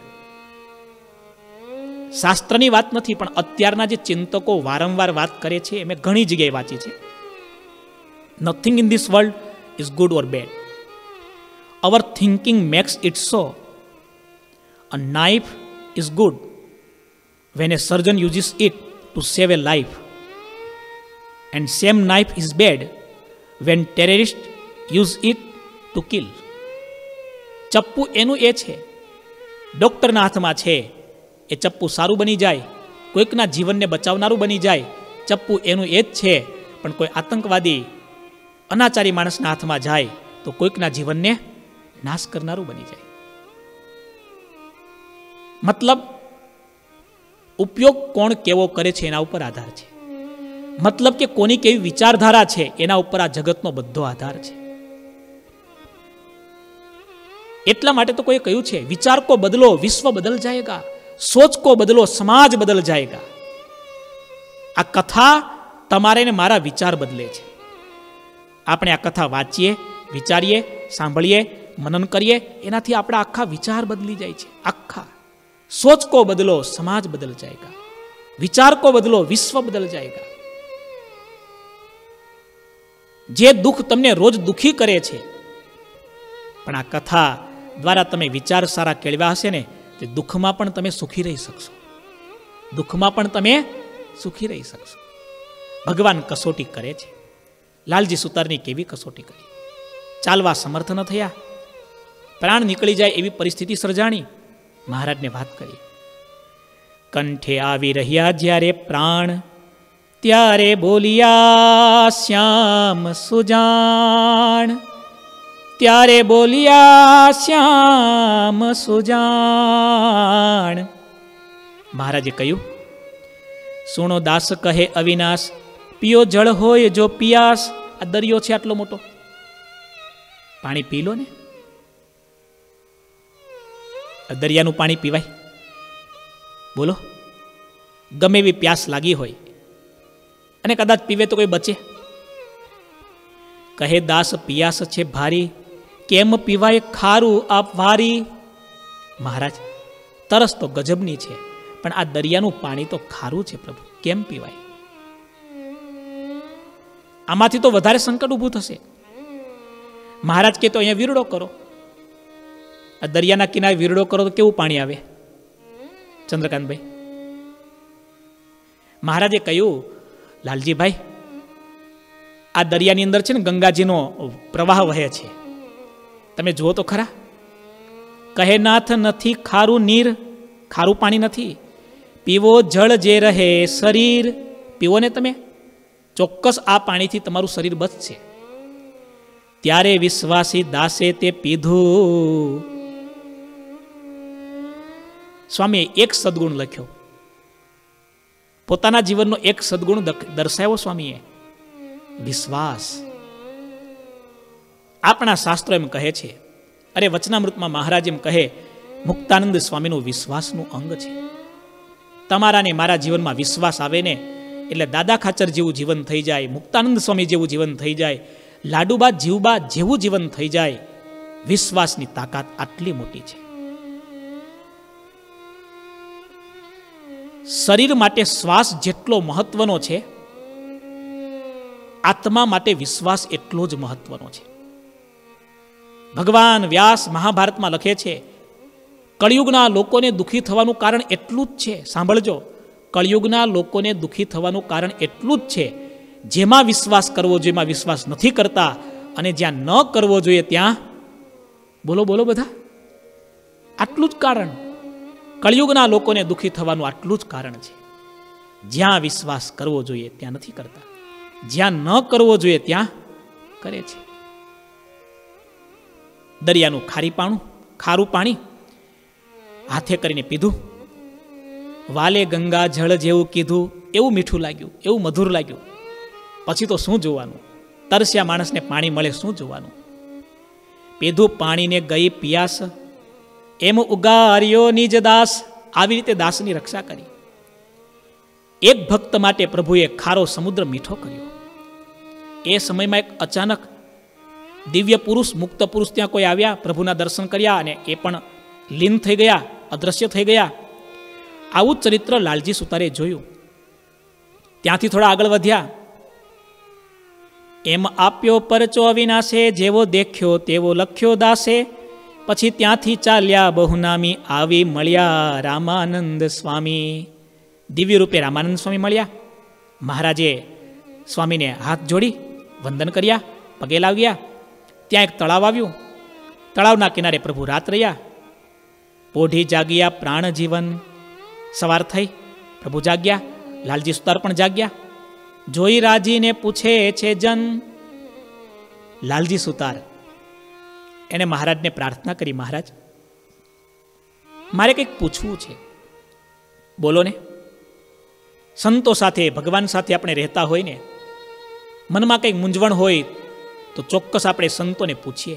શાસ્ત્રની વાત નથી, પણ અત્યારના જે ચિંતકો વારંવાર વાત કરે છે એ મેં ઘણી જગ્યાએ વાંચી છે. Nothing in this world is good or bad. Our thinking makes it so. A knife is good when a surgeon uses it to save a life, and same knife is bad when terrorists use it to kill. ચપ્પુ એનું એ છે, ડોક્ટરના હાથમાં છે, એ ચપ્પુ સારું બની જાય, કોઈકના જીવનને બચાવનારું બની જાય. ચપ્પુ એનું એ જ છે, પણ કોઈ આતંકવાદી અનાચારી માણસના હાથમાં જાય તો કોઈકના જીવનને નાશ કરનારું બની જાય. મતલબ ઉપયોગ કોણ કેવો કરે છે એના ઉપર આધાર છે. મતલબ કે કોની કેવી વિચારધારા છે એના ઉપર આ જગતનો બધો આધાર છે. એટલા માટે તો કોઈ કહ્યું છે, વિચાર કો બદલો વિશ્વ બદલ જાયેગા, સોચ કો બદલો સમાજ બદલ જાયેગા. આ કથા તમારે ને મારા વિચાર બદલે છે. આપણે આ કથા વાંચીએ, વિચારીએ, સાંભળીએ, મનન કરીએ, એનાથી આપણા આખા વિચાર બદલી જાય છે. આખા सोच को बदलो समाज बदल जाएगा, विचार को बदलो विश्व बदल जाएगा. जे दुख तमने रोज दुखी करे छे, पण आ कथा द्वारा तमे विचार सारा केळव्या हशे ने ते दुखमां पण तमे सुखी रही शकशो, दुखमां पण तमे सुखी रही शकशो. भगवान कसोटी करे छे. लालजी सुतारनी केवी कसोटी करी, चालवा समर्थ न थया, प्राण निकળી જાય એવી પરિસ્થિતિ સર્જાણી. મહારાજને વાત કરી, કંઠે આવી રહ્યા જ્યારે પ્રાણ, ત્યારે બોલિયા શ્યામ સુજાણ, ત્યારે બોલિયા શ્યામ સુજાણ. મહારાજે કહ્યું, સુણો દાસ કહે અવિનાશ, પીઓ જળ હોય જો પિયાસ. આ દરિયો છે આટલો મોટો, પાણી પી લો ને. દરિયાનું પાણી પીવાય? બોલો, ગમે એવી પ્યાસ લાગી હોય અને કદાચ પીવે તો કોઈ બચે? કહે દાસ પિયાસ છે ભારી, કેમ પીવાય ખારું આપ વારી. મહારાજ, તરસ તો ગજબની છે, પણ આ દરિયાનું પાણી તો ખારું છે પ્રભુ, કેમ પીવાય? આમાંથી તો વધારે સંકટ ઊભું થશે. મહારાજ કે તો અહીંયા વીરડો કરો. આ દરિયાના કિનારે વીરડો કરો તો કેવું પાણી આવે? ચંદ્રકાંતભાઈ, મહારાજે કહ્યું, લાલજીભાઈ, આ દરિયાની અંદર છે ને ગંગાજીનો પ્રવાહ વહે છે, તમે જુઓ તો ખરા. કહે નાથ નથી ખારું નીર, ખારું પાણી નથી. પીવો જળ જે રહે શરીર. પીવો ને તમે, ચોક્કસ આ પાણીથી તમારું શરીર બચશે. ત્યારે વિશ્વાસી દાસે તે પીધું. સ્વામીએ એક સદગુણ લખ્યો, પોતાના જીવનનો એક સદગુણ દર્શાવ્યો સ્વામીએ, વિશ્વાસ. આપણા શાસ્ત્રો એમ કહે છે અરે વચનામૃતમાં મહારાજ એમ કહે, મુક્તાનંદ સ્વામીનું વિશ્વાસનું અંગ છે. તમારા ને મારા જીવનમાં વિશ્વાસ આવે ને એટલે દાદા ખાચર જેવું જીવન થઈ જાય, મુક્તાનંદ સ્વામી જેવું જીવન થઈ જાય, લાડુબા જીવબા જેવું જીવન થઈ જાય. વિશ્વાસની તાકાત આટલી મોટી છે. શરીર માટે શ્વાસ જેટલો મહત્વનો છે, આત્મા માટે વિશ્વાસ એટલો જ મહત્વનો છે. ભગવાન વ્યાસ મહાભારતમાં લખે છે, કળિયુગના લોકોને દુઃખી થવાનું કારણ એટલું જ છે. સાંભળજો, કળિયુગના લોકોને દુઃખી થવાનું કારણ એટલું જ છે, જેમાં વિશ્વાસ કરવો જોઈએ એમાં વિશ્વાસ નથી કરતા, અને જ્યાં ન કરવો જોઈએ ત્યાં, બોલો બોલો બધા, આટલું જ કારણ. કળિયુગના લોકોને દુઃખી થવાનું આટલું જ કારણ છે. જ્યાં વિશ્વાસ કરવો જોઈએ ત્યાં નથી કરતા, જ્યાં ન કરવો જોઈએ ત્યાં કરે છે. દરિયાનું ખારી પાણું ખારું પાણી હાથે કરીને પીધું, વાલે ગંગા જળ જેવું કીધું, એવું મીઠું લાગ્યું, એવું મધુર લાગ્યું. પછી તો શું જોવાનું, તરસ્યા માણસને પાણી મળે શું જોવાનું. પીધું પાણીને ગઈ પિયાસ, એમ ઉગાર્યો નિજ દાસ. આવી રીતે દાસની રક્ષા કરી. એક ભક્ત માટે પ્રભુએ ખારો સમુદ્ર મીઠો કર્યો. એ સમયમાં એક અચાનક દિવ્ય પુરુષ, મુક્ત પુરુષ ત્યાં કોઈ આવ્યા, પ્રભુના દર્શન કર્યા અને એ પણ લીન થઈ ગયા, અદ્રશ્ય થઈ ગયા. આવું જ ચરિત્ર લાલજી સુતારે જોયું. ત્યાંથી થોડા આગળ વધ્યા. એમ આપ્યો પરચો અવિનાશે, જેવો દેખ્યો તેવો લખ્યો દાસે. પછી ત્યાંથી ચાલ્યા બહુનામી, આવી મળ્યા રામાનંદ સ્વામી. દિવ્ય રૂપે રામાનંદ સ્વામી મળ્યા. મહારાજે સ્વામીને હાથ જોડી વંદન કર્યા, પગે લાગ્યા. ત્યાં એક તળાવ આવ્યું. તળાવના કિનારે પ્રભુ રાત રહ્યા. પોઢી જાગ્યા પ્રાણ જીવન. સવાર થઈ, પ્રભુ જાગ્યા, લાલજી સુતાર પણ જાગ્યા. જોઈ રાજીને પૂછે છે જન. લાલજી સુતાર એને મહારાજને પ્રાર્થના કરી, મહારાજ મારે કંઈક પૂછવું છે, બોલો ને. સંતો સાથે, ભગવાન સાથે આપણે રહેતા હોય ને, મનમાં કંઈક મૂંઝવણ હોય તો ચોક્કસ આપણે સંતોને પૂછીએ.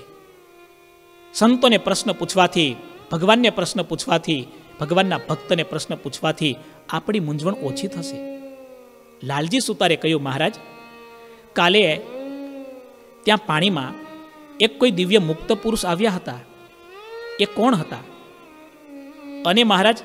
સંતોને પ્રશ્ન પૂછવાથી, ભગવાનને પ્રશ્ન પૂછવાથી, ભગવાનના ભક્તને પ્રશ્ન પૂછવાથી આપણી મૂંઝવણ ઓછી થશે. લાલજી સુતારે કહ્યું, મહારાજ કાલે ત્યાં પાણીમાં એક કોઈ દિવ્ય મુક્ત પુરુષ આવ્યા હતા. એ કોણ હતા? અને મહારાજ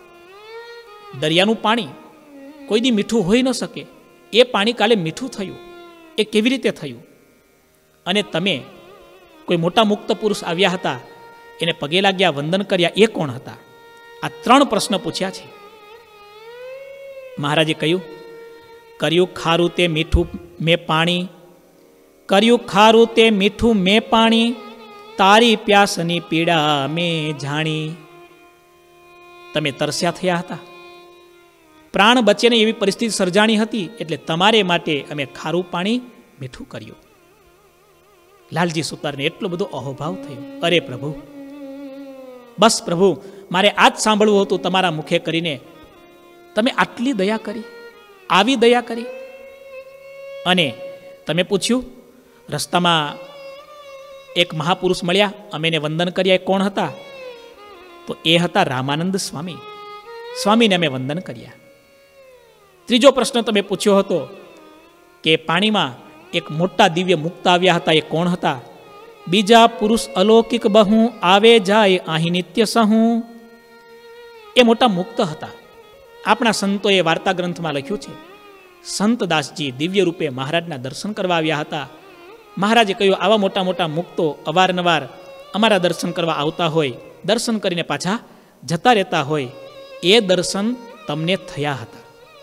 દરિયાનું પાણી કોઈ દી મીઠું હોઈ ન શકે, એ પાણી કાલે મીઠું થયું. એ કેવી રીતે થયું? અને તમે કોઈ મોટા મુક્ત પુરુષ આવ્યા હતા, એને પગે લાગ્યા, વંદન કર્યા, એ કોણ હતા? આ ત્રણ પ્રશ્ન પૂછ્યા છે. મહારાજે કહ્યું, કર્યું ખારું તે મીઠું મેં પાણી, કર્યું ખારું તે મીઠું મેં પાણી, તારી પ્યાસની પીડા મેં જાણી. તમે તરસ્યા થયા હતા, પ્રાણ બચે ને એવી પરિસ્થિતિ સર્જાણી હતી, એટલે તમારે માટે અમે ખારું પાણી મીઠું કર્યું. લાલજી સુતારને એટલો બધો અહોભાવ થયો. અરે પ્રભુ, બસ પ્રભુ, મારે આજ સાંભળવું હતું તમારા મુખે કરીને. તમે આટલી દયા કરી, આવી દયા કરી. અને તમે પૂછ્યું, રસ્તામાં એક મહાપુરુષ મળ્યા, અમે એને વંદન કર્યા. એ કોણ હતા? તો એ હતા રામાનંદ સ્વામી. સ્વામીને અમે વંદન કર્યા. ત્રીજો પ્રશ્ન તમે પૂછ્યો હતો કે પાણીમાં એક મોટા દિવ્ય મુક્ત આવ્યા હતા, એ કોણ હતા? બીજા પુરુષ અલૌકિક બહુ, આવે જાય અહીં નિત્ય સહુ. એ મોટા મુક્ત હતા. આપણા સંતોએ વાર્તા ગ્રંથમાં લખ્યું છે, સંતદાસજી દિવ્ય રૂપે મહારાજના દર્શન કરવા આવ્યા હતા. મહારાજે કહ્યું, આવા મોટા મોટા મુક્તો અવારનવાર અમારા દર્શન કરવા આવતા હોય, દર્શન કરીને પાછા જતા રહેતા હોય, એ દર્શન તમને થયા હતા.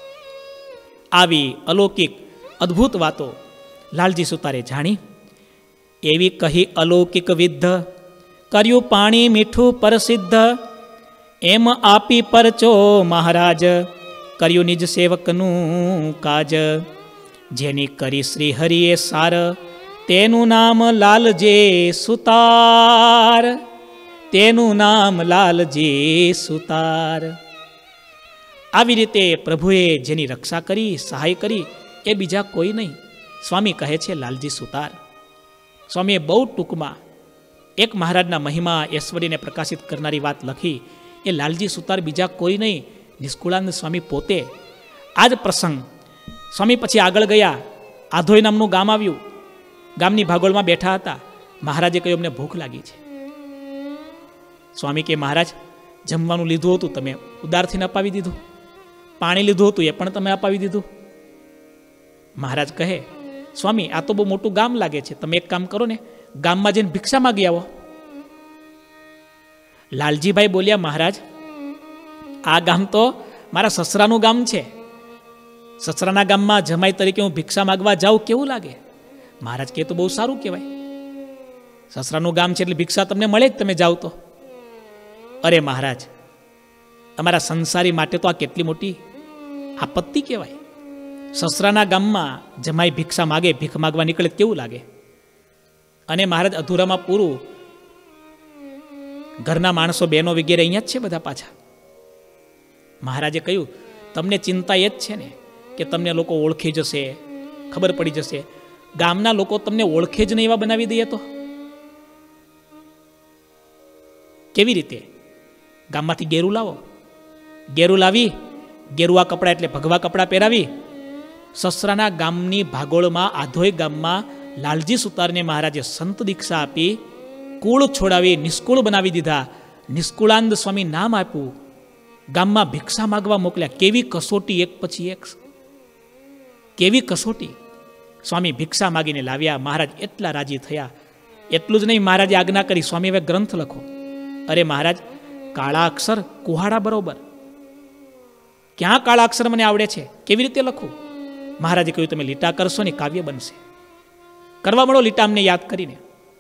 આવી અલૌકિક અદ્ભુત વાતો લાલજી સુતારે જાણી. એવી કહી અલૌકિક વિદ્ધ, કર્યું પાણી મીઠું પરસિદ્ધ. એમ આપી પરચો મહારાજ, કર્યું નિજ સેવકનું કાજ. જેની કરી શ્રી હરિએ સાર, તેનું નામ લાલજી સુતાર. તેનું નામ લાલજી સુતાર. આવી રીતે પ્રભુએ જેની રક્ષા કરી, સહાય કરી, એ બીજા કોઈ નહીં, સ્વામી કહે છે લાલજી સુતાર. સ્વામીએ બહુ ટૂંકમાં એક મહારાજના મહિમા ઐશ્વર્યને પ્રકાશિત કરનારી વાત લખી એ લાલજી સુતાર બીજા કોઈ નહીં, નિષ્કુળાનંદ સ્વામી પોતે. આ જ પ્રસંગ સ્વામી પછી આગળ ગયા. આધોઈ નામનું ગામ આવ્યું. ગામની ભાગોળમાં બેઠા હતા. મહારાજે કહ્યું અમને ભૂખ લાગી છે. સ્વામી કે મહારાજ જમવાનું લીધું હતું તમે ઉદારથી અપાવી દીધું, પાણી લીધું હતું એ પણ તમે અપાવી દીધું. મહારાજ કહે સ્વામી આ તો બહુ મોટું ગામ લાગે છે, તમે એક કામ કરો ને ગામમાં જઈને ભિક્ષા માગી આવો. લાલજીભાઈ બોલ્યા મહારાજ આ ગામ તો મારા સસરાનું ગામ છે, સસરાના ગામમાં જમાઈ તરીકે હું ભિક્ષા માગવા જાઉં કેવું લાગે? મહારાજ કહે તો બહુ સારું કહેવાય, સસરાનું ગામ છે એટલે ભિક્ષા તમને મળે જ તમે જાઓ તો. અરે મહારાજ તમારા સંસારી માટે તો આ કેટલી મોટી આપત્તિ કહેવાય. સસરાના ગામમાં જમાઈ ભિક્ષા માગે, ભીખ માગવા નીકળે કેવું લાગે? અને મહારાજ અધૂરામાં પૂરું, ઘરના માણસો બહેનો વગેરે અહીંયા જ છે બધા પાછા. મહારાજે કહ્યું તમને ચિંતા એ જ છે ને કે તમને લોકો ઓળખી જશે, ખબર પડી જશે. ગામના લોકો તમને ઓળખે જ નહીં એવા બનાવી દઈએ તો કેવી રીતે? ગામમાંથી ગેરું લાવો, ગેરું લાવી ગેરુઆ કપડાં એટલે ભગવા કપડાં પહેરાવી સસરાના ગામની ભાગોળમાં આધોઈ ગામમાં લાલજી સુતારને મહારાજે સંત દીક્ષા આપી, કુળ છોડાવી નિષ્કુળ બનાવી દીધા. નિષ્કુળાનંદ સ્વામી નામ આપ્યું. ગામમાં ભિક્ષા માગવા મોકલ્યા. કેવી કસોટી, એક પછી એક કેવી કસોટી. સ્વામી ભિક્ષા માગીને લાવ્યા. મહારાજ એટલા રાજી થયા. એટલું જ નહીં, મહારાજે આજ્ઞા કરી સ્વામી હવે ગ્રંથ લખો. અરે મહારાજ કાળા અક્ષર કુહાડા બરોબર, ક્યાં કાળા અક્ષર મને આવડે છે, કેવી રીતે લખું? મહારાજે કહ્યું તમે લીટા કરશો ને કાવ્ય બનશે. કરવા મળો લીટા અમને યાદ કરીને.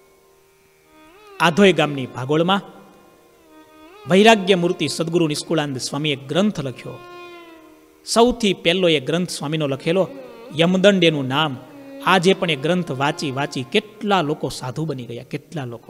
આધોઈ ગામની ભાગોળમાં વૈરાગ્ય મૂર્તિ સદગુરુ નિષ્કુળાનંદ સ્વામીએ ગ્રંથ લખ્યો. સૌથી પહેલો એ ગ્રંથ સ્વામીનો લખેલો યમદંડ એનું નામ. આજે પણ એ ગ્રંથ વાંચી વાંચી કેટલા લોકો સાધુ બની ગયા, કેટલા લોકો.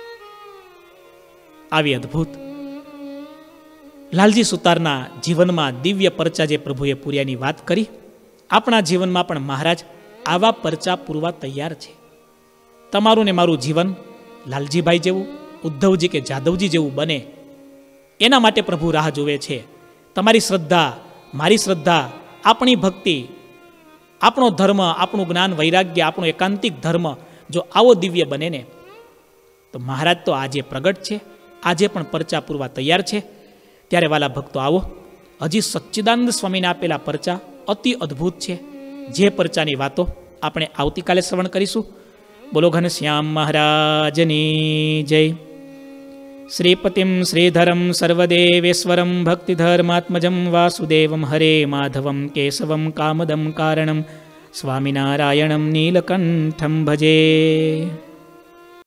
આવી અદ્ભુત લાલજી સુતારના જીવનમાં દિવ્ય પરચા જે પ્રભુએ પૂર્યાની વાત કરી, આપણા જીવનમાં પણ મહારાજ આવા પરચા પૂરવા તૈયાર છે. તમારું ને મારું જીવન લાલજીભાઈ જેવું, ઉદ્ધવજી કે જાદવજી જેવું બને એના માટે પ્રભુ રાહ જોવે છે. તમારી શ્રદ્ધા, મારી શ્રદ્ધા, આપણી ભક્તિ, આપણો ધર્મ, આપણું જ્ઞાન વૈરાગ્ય, આપણો એકાંતિક ધર્મ જો આવો દિવ્ય બને ને તો મહારાજ તો આજે પ્રગટ છે, આજે પણ પરચા પૂરવા તૈયાર છે. ત્યારે વાલા ભક્તો આવો, હજી સચ્ચિદાનંદ સ્વામીને આપેલા પરચા અતિ અદ્ભુત છે. જે પરચાની વાતો આપણે આવતીકાલે શ્રવણ કરીશું. બોલો ઘનશ્યામ મહારાજની જય. શ્રીપતિમ શ્રીધરમ સર્વદેવેશ્વરમ ભક્તિધર્માત્મજમ વાસુદેવમ હરે માધવમ કેશવમ કામદમ કારણમ સ્વામિનારાયણમ નીલકંઠમ ભજે.